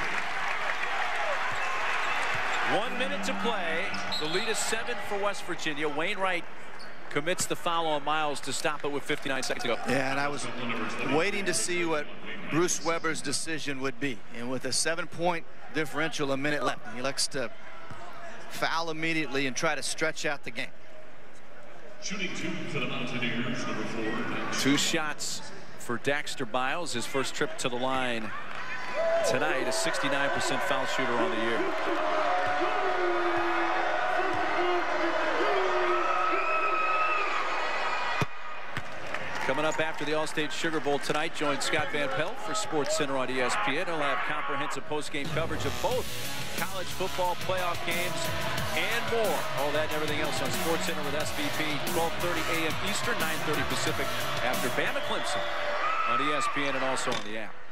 1 minute to play. The lead is 7 for West Virginia. Wainwright commits the foul on Miles to stop it with 59 seconds to go. Yeah, and I was waiting to see what Bruce Weber's decision would be. And with a 7-point differential, a minute left, he likes to foul immediately and try to stretch out the game. Shooting 2 for the Mountaineers, number 4. 2 shots for Daxter Miles. His first trip to the line tonight, a 69% foul shooter on the year. Coming up after the Allstate Sugar Bowl tonight, join Scott Van Pelt for SportsCenter on ESPN. He'll have comprehensive post-game coverage of both college football playoff games and more. All that and everything else on SportsCenter with SVP, 12:30 a.m. Eastern, 9:30 Pacific, after Bama Clemson on ESPN and also on the app.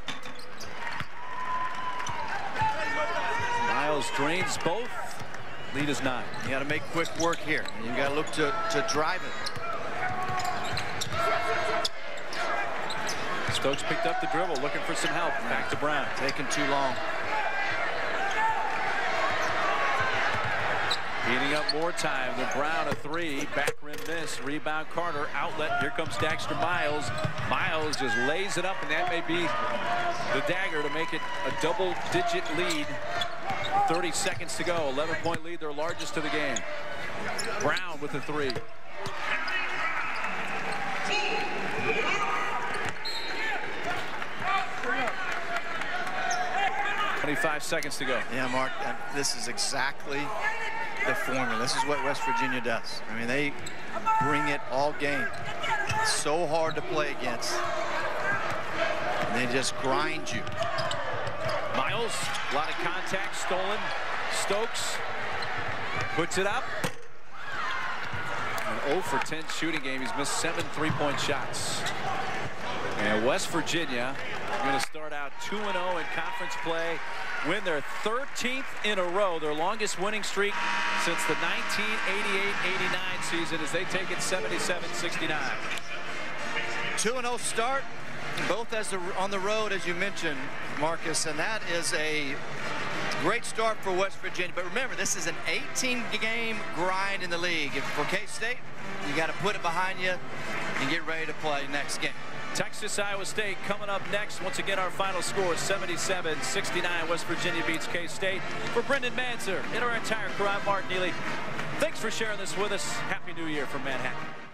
Miles drains both. Lead is 9. You got to make quick work here. You got to look to drive it. Stokes picked up the dribble, looking for some help. Back to Brown. Taking too long. Eating up more time. The Brown a 3. Back rim miss. Rebound Carter. Outlet. Here comes Daxter Miles. Miles just lays it up, and that may be the dagger to make it a double-digit lead. 30 seconds to go. 11-point lead, their largest of the game. Brown with the 3. 25 seconds to go. Yeah, Mark, this is exactly the formula. This is what West Virginia does. I mean, they bring it all game. It's so hard to play against. And they just grind you. Miles, a lot of contact, stolen. Stokes puts it up. An 0 for 10 shooting game. He's missed 7 3-point shots. And West Virginia going to start out 2-0 in conference play, win their 13th in a row, their longest winning streak since the 1988-89 season, as they take it 77-69. 2-0 start, both on the road, as you mentioned, Marcus, and that is a great start for West Virginia. But remember, this is an 18-game grind in the league. For K-State, you got to put it behind you and get ready to play next game. Texas, Iowa State coming up next. Once again, our final score, 77-69. West Virginia beats K-State. For Brendan Manser and our entire crew, I'm Mark Neely. Thanks for sharing this with us. Happy New Year from Manhattan.